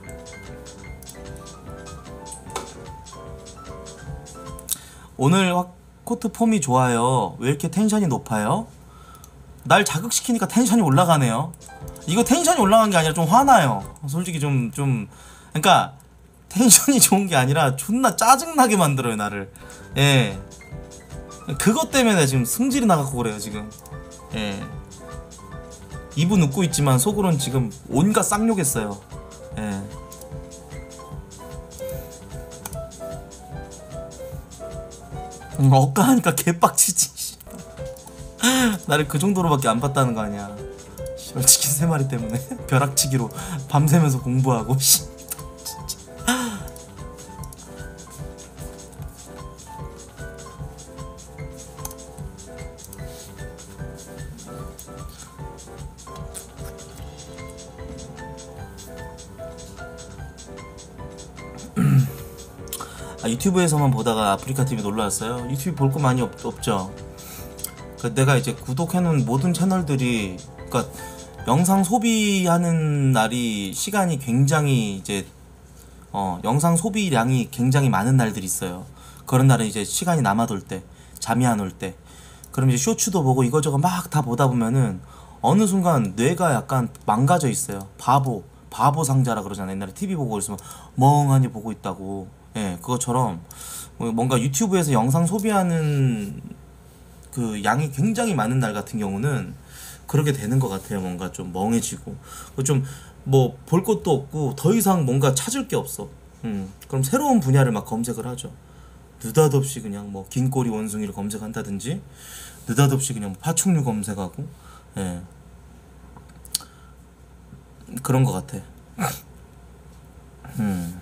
오늘 확 코트 폼이 좋아요. 왜 이렇게 텐션이 높아요? 날 자극시키니까 텐션이 올라가네요. 이거 텐션이 올라간 게 아니라 좀 화나요. 솔직히 좀 좀 그러니까 텐션이 좋은 게 아니라 존나 짜증나게 만들어요 나를. 예. 그것 때문에 지금 승질이 나갖고 그래요 지금. 예. 입은 웃고 있지만 속으로는 지금 온갖 쌍욕했어요. 예. 음, 억까하니까 개빡치지. 나를 그 정도로밖에 안 봤다는 거 아니야. 씨발 치킨 세 마리 때문에 벼락치기로 밤새면서 공부하고. 씨. 진짜. 아, 유튜브에서만 보다가 아프리카티비 놀러왔어요. 유튜브 볼 거 많이 없, 없죠. 그 내가 이제 구독해놓은 모든 채널들이 그니까 영상 소비하는 날이 시간이 굉장히 이제 어 영상 소비량이 굉장히 많은 날들이 있어요. 그런 날은 이제 시간이 남아돌 때 잠이 안 올 때 그럼 이제 쇼츠도 보고 이거저거 막 다 보다 보면은 어느 순간 뇌가 약간 망가져 있어요. 바보 바보 상자라 그러잖아. 옛날에 티비 보고 있으면 멍하니 보고 있다고. 예, 그것처럼 뭔가 유튜브에서 영상 소비하는 그 양이 굉장히 많은 날 같은 경우는 그렇게 되는 것 같아요. 뭔가 좀 멍해지고 좀 뭐 볼 것도 없고 더 이상 뭔가 찾을 게 없어. 음, 그럼 새로운 분야를 막 검색을 하죠. 느닷없이 그냥 뭐 긴꼬리 원숭이를 검색한다든지 느닷없이 그냥 파충류 검색하고 예. 그런 것 같아. 음.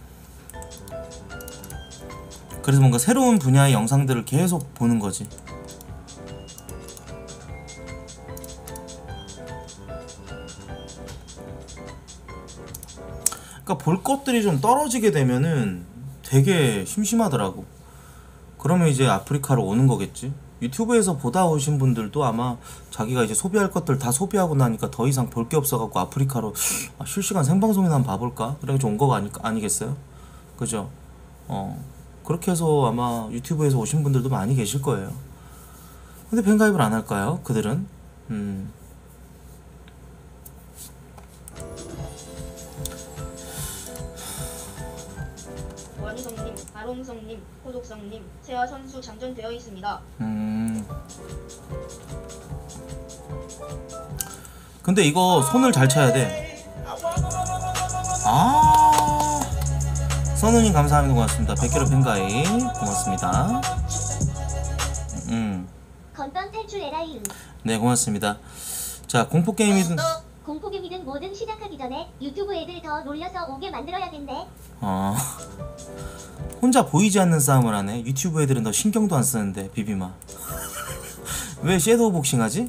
그래서 뭔가 새로운 분야의 영상들을 계속 보는 거지. 그러니까 볼 것들이 좀 떨어지게 되면은 되게 심심하더라고. 그러면 이제 아프리카로 오는 거겠지. 유튜브에서 보다 오신 분들도 아마 자기가 이제 소비할 것들 다 소비하고 나니까 더 이상 볼 게 없어갖고 아프리카로 아, 실시간 생방송이나 한번 봐볼까? 그래서 온 거가 아니, 아니겠어요? 그죠? 어 그렇게 해서 아마 유튜브에서 오신 분들도 많이 계실 거예요. 근데 팬가입을 안 할까요? 그들은? 음. 원희성님, 아롱성님, 호독성님, 세화 선수 장전되어 있습니다. 음. 근데 이거 손을 잘 쳐야 돼. 아. 선우님 감사합니다. 고맙습니다. 백 개로 팬가입 고맙습니다. 음. 건빵 탈출 에라이. 네 고맙습니다. 자 공포 게임이든 공포게임이든 뭐든 시작하기 전에 유튜브 애들 더 놀려서 오게 만들어야겠네. 어. 혼자 보이지 않는 싸움을 하네. 유튜브 애들은 너 신경도 안 쓰는데 비비마. 왜 섀도우 복싱하지?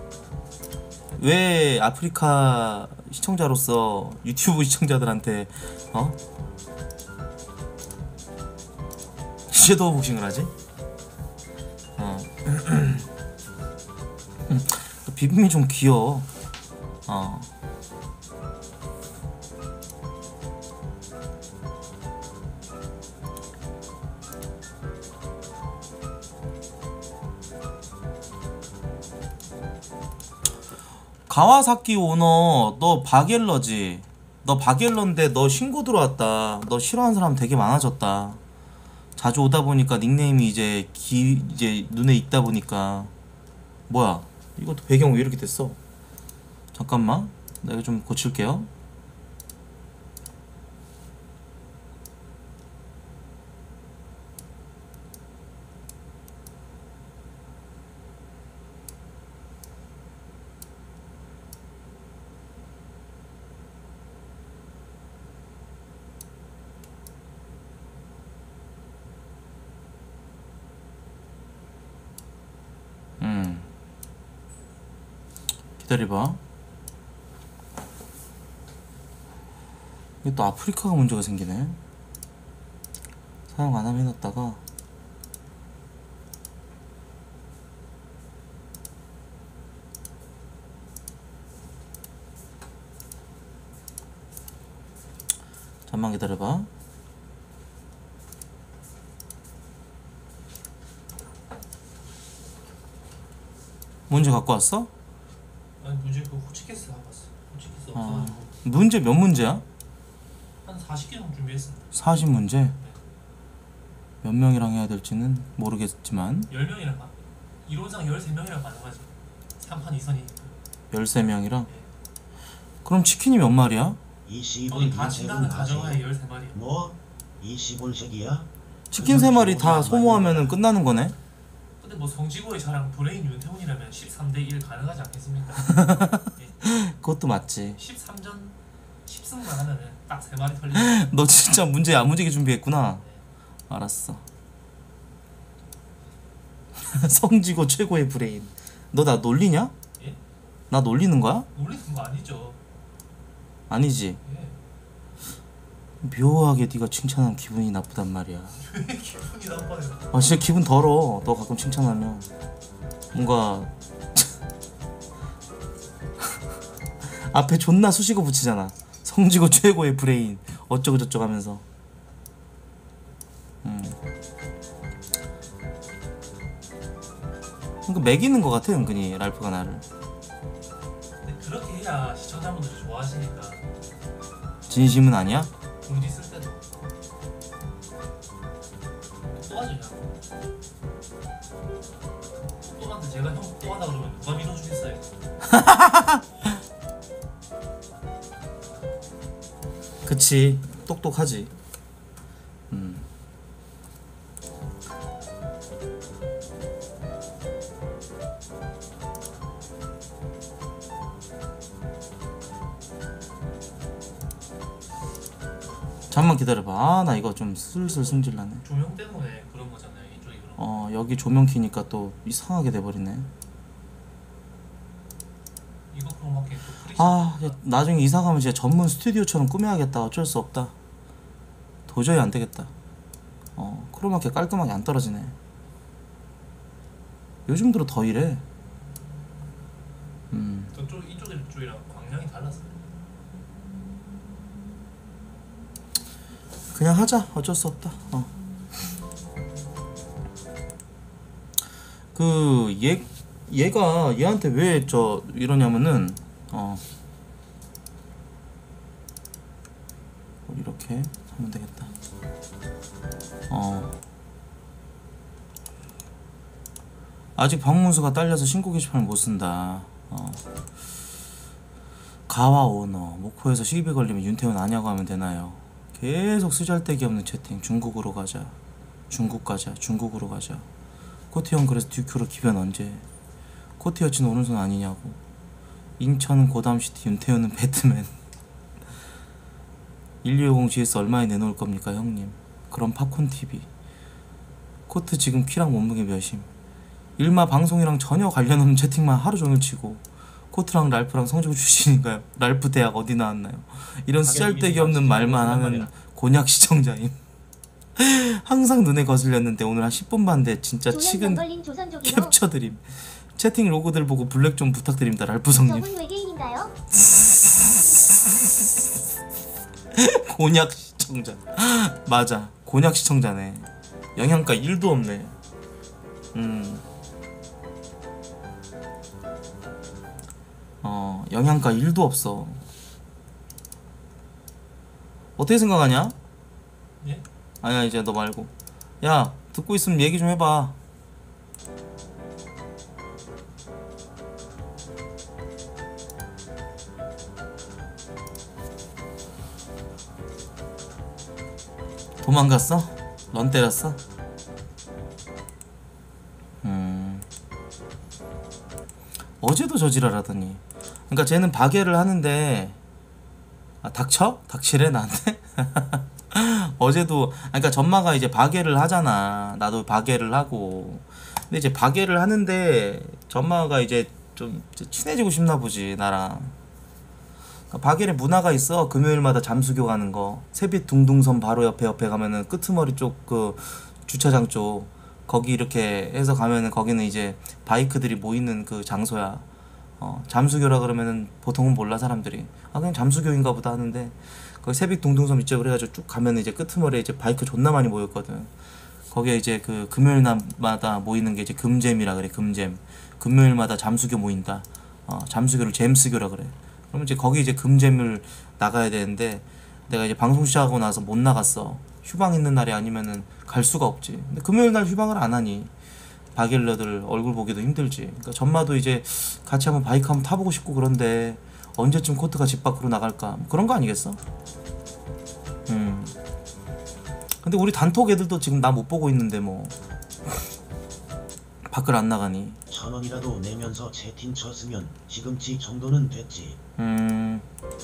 왜 아프리카 시청자로서 유튜브 시청자들한테 어? 섀도우 복싱을 하지? 어. 비빔이 좀 귀여워. 어. 가와사키 오너 너 바겔러지? 너 바겔러인데 너 신고 들어왔다. 너 싫어하는 사람 되게 많아졌다. 자주 오다 보니까 닉네임이 이제 기 이제 눈에 익다 보니까. 뭐야 이것도 배경 왜 이렇게 됐어? 잠깐만 나 이거 좀 고칠게요. 음 기다려봐. 이게 또 아프리카가 문제가 생기네. 사용 안하면 해놨다가 잠만 기다려봐. 문제 갖고 왔어? 아니 문제 그 호치키스 하고 왔어. 호치키스 아, 없어가지고 문제 몇 문제야? 한 사십 개 정도 준비했습니다. 사십 문제? 몇 명이랑 해야 될지는 모르겠지만 열 명이랑 봐. 이론상 열세 명이랑 맞아가지고 삼 판 이 선이니까. 열세 명이랑? 그럼 치킨이 몇 마리야? 거기 이십을 다 진다는 가정하에 열세 마리. 뭐? 이십올색이야? 치킨 세 마리 다 소모하면은 끝나는 거네? 근데 뭐 성지고의 저랑 브레인 윤태훈이라면 십삼 대 일 가능하지 않겠습니까? 예. 그것도 맞지. 십삼 전 십 승만 하면은 딱 세 마리 털리는. 너 진짜 문제 야무지게 준비했구나. 알았어. 성지고 최고의 브레인. 너 나 놀리냐? 예? 나 놀리는 거야? 놀리는 거 아니죠. 아니지. 예. 묘하게 네가 칭찬하면 기분이 나쁘단 말이야. 왜 기분이 나빠요? 아 진짜 기분 더러. 너 가끔 칭찬하면 뭔가 앞에 존나 수식어 붙이잖아. 성지고 최고의 브레인 어쩌고 저쩌고 하면서. 음. 그러니까 매기는 것 같아 은근히 랄프가 나를. 근데 그렇게 해야 시청자분들이 좋아하시니까. 진심은 아니야? 공지 쓸 때도 또하죠. 또한테 제가 형 또하다 그러면 누가 믿어주겠어요? 그치 똑똑하지. 잠만 기다려봐. 아 나 이거 좀 슬슬 승질나네. 조명 때문에 그런 거잖아요. 이쪽이 그런 거. 어 여기 조명 켜니까 또 이상하게 돼버리네. 이거 크로마키 또 프리시. 아 야, 나중에 이사 가면 진짜 전문 스튜디오처럼 꾸며야겠다. 어쩔 수 없다. 도저히 안 되겠다. 어 크로마키 깔끔하게 안 떨어지네. 요즘 들어 더 이래. 음 저쪽 이쪽 쪽이랑 광량이 달랐어요. 그냥 하자. 어쩔 수 없다. 어. 그 얘 얘가 얘한테 왜 저 이러냐면은 어 이렇게 하면 되겠다. 어 아직 방문수가 딸려서 신고 게시판을 못 쓴다. 어 가와 오너 목포에서 시비 걸리면 윤태훈 아냐고 하면 되나요? 계속 쓰잘데기 없는 채팅. 중국으로 가자. 중국 가자. 중국으로 가자. 코티 형 그래서 듀큐로 기변 언제? 코티 여친 오른손 아니냐고. 인천 고담시티 윤태현은 배트맨. 일육오공 지에스 얼마에 내놓을 겁니까 형님? 그럼 팝콘티비. 코트 지금 키랑 몸무게 몇임? 일마 방송이랑 전혀 관련 없는 채팅만 하루 종일 치고. 코트랑 랄프랑 성적을 출신인가요? 랄프 대학 어디 나왔나요? 이런 쓰잘데기 없는 말만 하는 곤약 시청자임. 항상 눈에 거슬렸는데 오늘 한 십 분 반대 진짜 조명 치근 걸린 조선족이요. 캡처드림. 채팅 로고들 보고 블랙 좀 부탁드립니다. 랄프성님. 저분 외계인인가요? 곤약 시청자. 맞아. 곤약 시청자네. 영양가 일도 없네. 음. 어, 영양가 일도 없어. 어떻게 생각하냐? 예? 아니야, 이제 너 말고. 야, 듣고 있으면 얘기 좀 해봐. 도망갔어? 런 때렸어? 음. 어제도 저지랄하더니. 그러니까 쟤는 박애를 하는데 아 닥쳐? 닥치래 나한테? 어제도 그러니까 전마가 이제 박애를 하잖아. 나도 박애를 하고. 근데 이제 박애를 하는데 전마가 이제 좀 친해지고 싶나 보지 나랑. 그러니까 박애의 문화가 있어. 금요일마다 잠수교 가는 거. 새빛 둥둥섬 바로 옆에 옆에 가면은 끄트머리 쪽 그 주차장 쪽 거기 이렇게 해서 가면은 거기는 이제 바이크들이 모이는 그 장소야. 어, 잠수교라 그러면은 보통은 몰라 사람들이. 아 그냥 잠수교인가 보다 하는데 거기 새빛 둥둥섬 이쪽으로 해가지고 쭉 가면은 이제 끄트머리에 이제 바이크 존나 많이 모였거든. 거기에 이제 그 금요일마다 모이는 게 이제 금잼이라 그래. 금잼. 금요일마다 잠수교 모인다. 어, 잠수교를 잼스교라 그래. 그러면 이제 거기 이제 금잼을 나가야 되는데 내가 이제 방송 시작하고 나서 못 나갔어. 휴방 있는 날이 아니면은 갈 수가 없지. 근데 금요일 날 휴방을 안 하니 바길러들 얼굴 보기도 힘들지. 그러니까 전마도 이제 같이 한번 바이크 한번 타보고 싶고 그런데 언제쯤 코트가 집 밖으로 나갈까 뭐 그런 거 아니겠어? 음. 근데 우리 단톡 애들도 지금 나 못 보고 있는데 뭐 밖을 안 나가니. 천 원이라도 내면서 채팅 쳤으면 시금치 정도는 됐지. 음.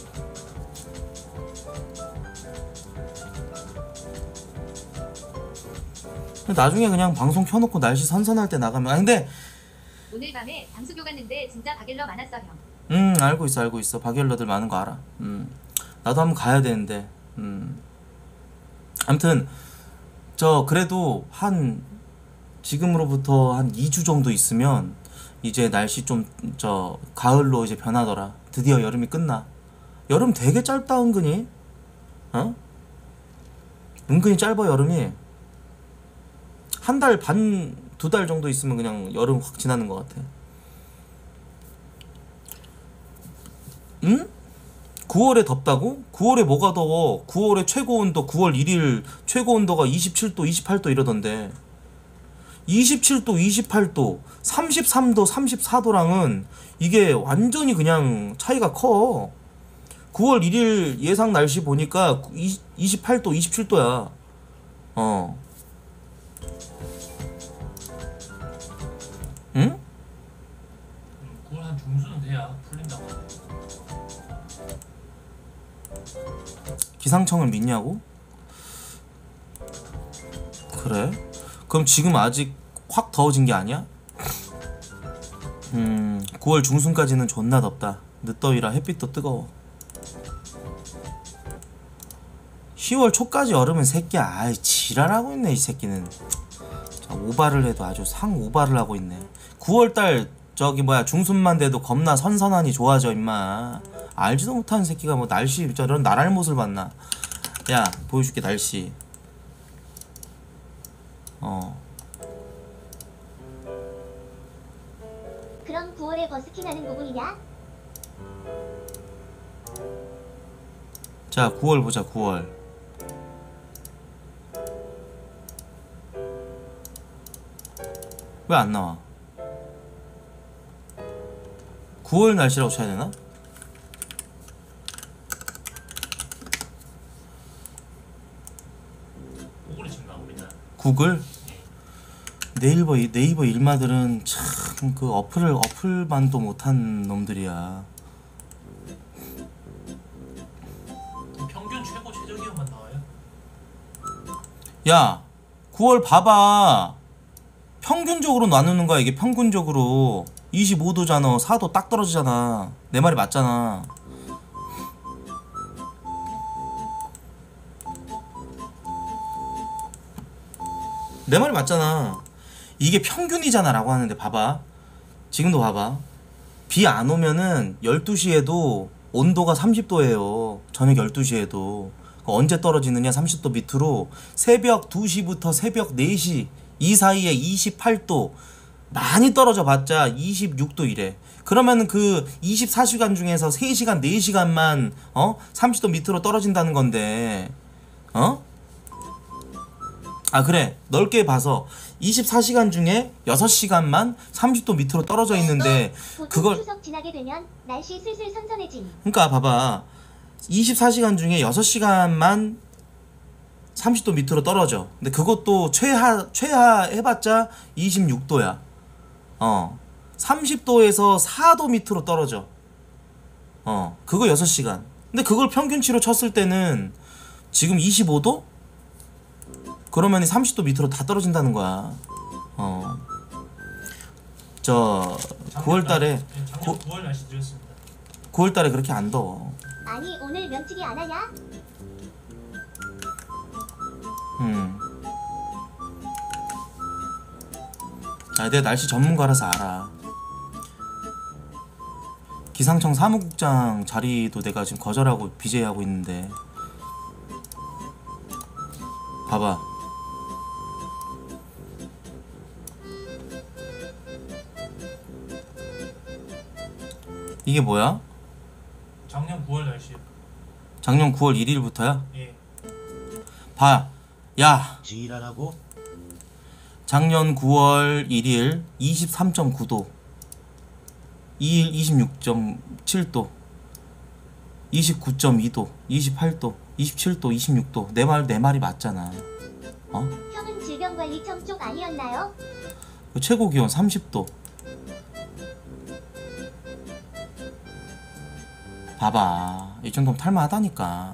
나중에 그냥 방송 켜놓고 날씨 선선할 때 나가면. 아 근데 오늘 밤에 잠수교 갔는데 진짜 바길러 많았어 형. 음 알고 있어 알고 있어. 바갤러들 많은 거 알아. 음 나도 한번 가야 되는데. 음 아무튼 저 그래도 한 지금으로부터 한 이 주 정도 있으면 이제 날씨 좀 저 가을로 이제 변하더라. 드디어 여름이 끝나. 여름 되게 짧다 은근히. 어? 은근히 짧아 여름이. 한 달 반, 두 달 정도 있으면 그냥 여름 확 지나는 것 같아. 응? 구월에 덥다고? 구월에 뭐가 더워? 구월에 최고 온도 구월 일 일 최고 온도가 이십칠 도, 이십팔 도 이러던데. 이십칠 도, 이십팔 도, 삼십삼 도, 삼십사 도랑은 이게 완전히 그냥 차이가 커. 구월 일 일 예상 날씨 보니까 이십팔 도, 이십칠 도야. 어. 응? 음, 구월 한 중순은 돼야 풀린다고 하네. 기상청을 믿냐고? 그래? 그럼 지금 아직 확 더워진 게 아니야? 음 구월 중순까지는 존나 덥다. 늦더위라 햇빛도 뜨거워. 시월 초까지 여름은 새끼야. 아이 지랄하고 있네 이 새끼는. 자, 오바를 해도 아주 상 오바를 하고 있네. 구월달 저기 뭐야 중순만 돼도 겁나 선선하니 좋아져 임마. 알지도 못하는 새끼가 뭐 날씨 저런 나랄못을 봤나. 야 보여줄게 날씨. 어 그럼 구월에 버스킹 하는 부분이냐? 자 구월 보자. 구월 왜 안 나와? 구월 날씨라고 쳐야 되나? 구글에 지금 나옵니다. 구글? 네이버 네이버 일마들은 참 그 어플을 어플만도 못한 놈들이야. 평균 최고 최저 기온만 나와요. 야 구월 봐봐. 평균적으로 나누는 거야 이게. 평균적으로 이십오 도잖아. 사 도 딱 떨어지잖아. 내 말이 맞잖아. 내 말이 맞잖아. 이게 평균이잖아 라고 하는데 봐봐. 지금도 봐봐. 비 안 오면은 열두 시에도 온도가 삼십 도예요. 저녁 열두 시에도. 언제 떨어지느냐 삼십 도 밑으로. 새벽 두 시부터 새벽 네 시 이 사이에 이십팔 도. 많이 떨어져 봤자 이십육 도 이래. 그러면은 그 이십사 시간 중에서 세 시간 네 시간만 어? 삼십 도 밑으로 떨어진다는 건데 어? 아 그래 넓게 봐서 이십사 시간 중에 여섯 시간만 삼십 도 밑으로 떨어져 있는데 보통 그걸 추석 지나게 되면 날씨 슬슬 선선해짐. 그러니까 봐봐. 이십사 시간 중에 여섯 시간만 삼십 도 밑으로 떨어져. 근데 그것도 최하 최하 해봤자 이십육 도야. 어 삼십 도에서 사 도 밑으로 떨어져. 어 그거 여섯 시간. 근데 그걸 평균치로 쳤을 때는 지금 이십오 도? 그러면 삼십 도 밑으로 다 떨어진다는 거야. 어. 저 구월 달에 날- 네, 작년 구월 날씨 드렸습니다. 구월 달에 그렇게 안 더워. 아니 오늘 면치기 안 하냐? 음. 아, 내가 날씨 전문가라서 알아. 기상청 사무국장 자리도 내가 지금 거절하고 비제이하고 있는데 봐봐. 이게 뭐야? 작년 구월 날씨. 작년 구월 일일부터야? 예. 봐. 야, 지랄하고 작년 구월 일일 이십삼 점 구 도, 이일 이십육 점 칠 도, 이십구 점 이 도, 이십팔 도, 이십칠 도, 이십육 도. 내 말, 내 말이 맞잖아. 어? 형은 질병관리청 쪽 아니었나요? 그 최고 기온 삼십 도. 봐봐. 이 정도면 탈만하다니까.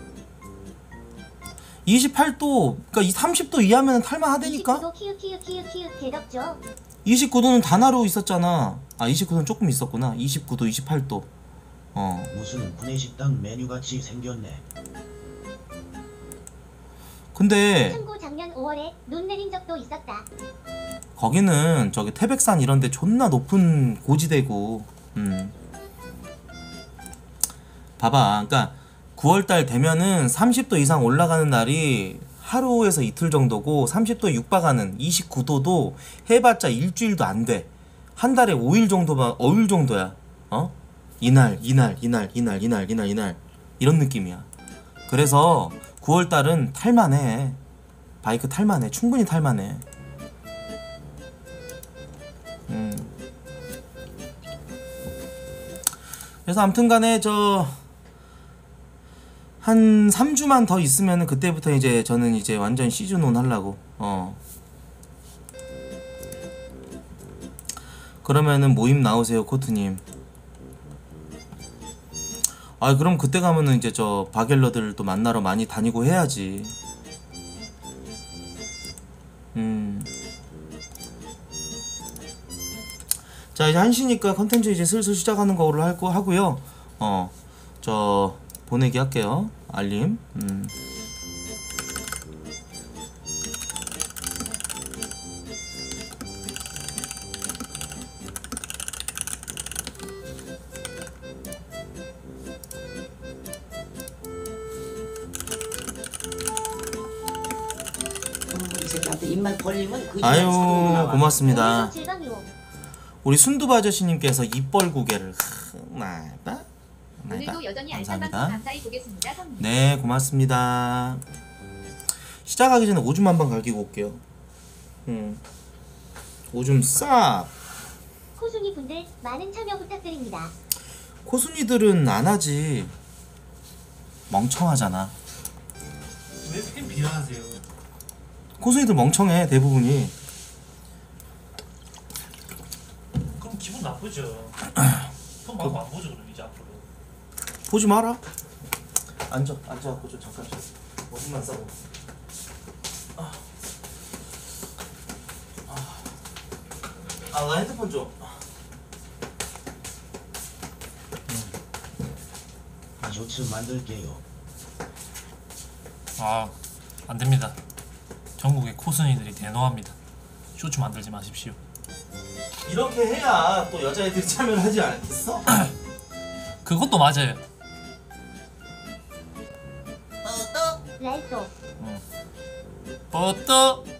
이십팔 도, 그니까 이 삼십 도 이하면 탈만하다니까? 이십구 도 키읔 키읔 키읔 키읔 개덥죠. 이십구 도는 단하로 있었잖아. 아, 이십구 도는 조금 있었구나. 이십구 도, 이십팔 도. 어. 무슨 구내식당 메뉴같이 생겼네. 근데 참고 작년 오월에 눈 내린 적도 있었다. 거기는 저기 태백산 이런데 존나 높은 고지대고. 음. 봐봐. 그러니까 구월달 되면은 삼십 도 이상 올라가는 날이 하루에서 이틀 정도고, 삼십 도에 육박하는 이십구 도도 해봤자 일주일도 안 돼. 한 달에 오 일 정도만, 오 일 정도야. 어? 이날, 이날, 이날, 이날, 이날, 이날, 이날. 이런 느낌이야. 그래서 구월달은 탈만해. 바이크 탈만해. 충분히 탈만해. 음. 그래서 아무튼간에 저 한 삼 주만 더 있으면은 그때부터 이제 저는 이제 완전 시즌온 하려고. 어. 그러면은 모임 나오세요, 코트님. 아, 그럼 그때 가면은 이제 저 바갤러들도 만나러 많이 다니고 해야지. 음. 자 이제 한 시니까 컨텐츠 이제 슬슬 시작하는 거로 할 거 하고요. 어, 저 보내기 할게요. 알림. 음. 이 새끼한테 입만 벌리면 그 아유 입만 사고 나와. 고맙습니다. 질방이오. 우리 순두부 아저씨님께서 입벌 고개를 나이바 나이바 오늘도 여전히 알찬 방송 감사합니다. 감사히 보겠습니다. 성님. 네 고맙습니다. 시작하기 전에 오줌 한 번 갈기고 올게요. 음. 오줌 싹. 코순이 분들 많은 참여 부탁드립니다. 코순이들은 안 하지. 멍청하잖아. 왜 팬 비하하세요? 코순이들 멍청해 대부분이. 그럼 기분 나쁘죠. 돈 많고 안 보죠 그럼 이제 앞으로. 보지 마라. 앉아 앉아갖고 좀 잠깐 좀 오줌만 싸고. 아, 아, 나 핸드폰 좀. 쇼츠 만들게요. 아, 안 됩니다. 전국의 코순이들이 대노합니다. 쇼츠 만들지 마십시오. 이렇게 해야 또 여자애들이 참여를 하지 않겠어? 그것도 맞아요. 랄또. 뻗떠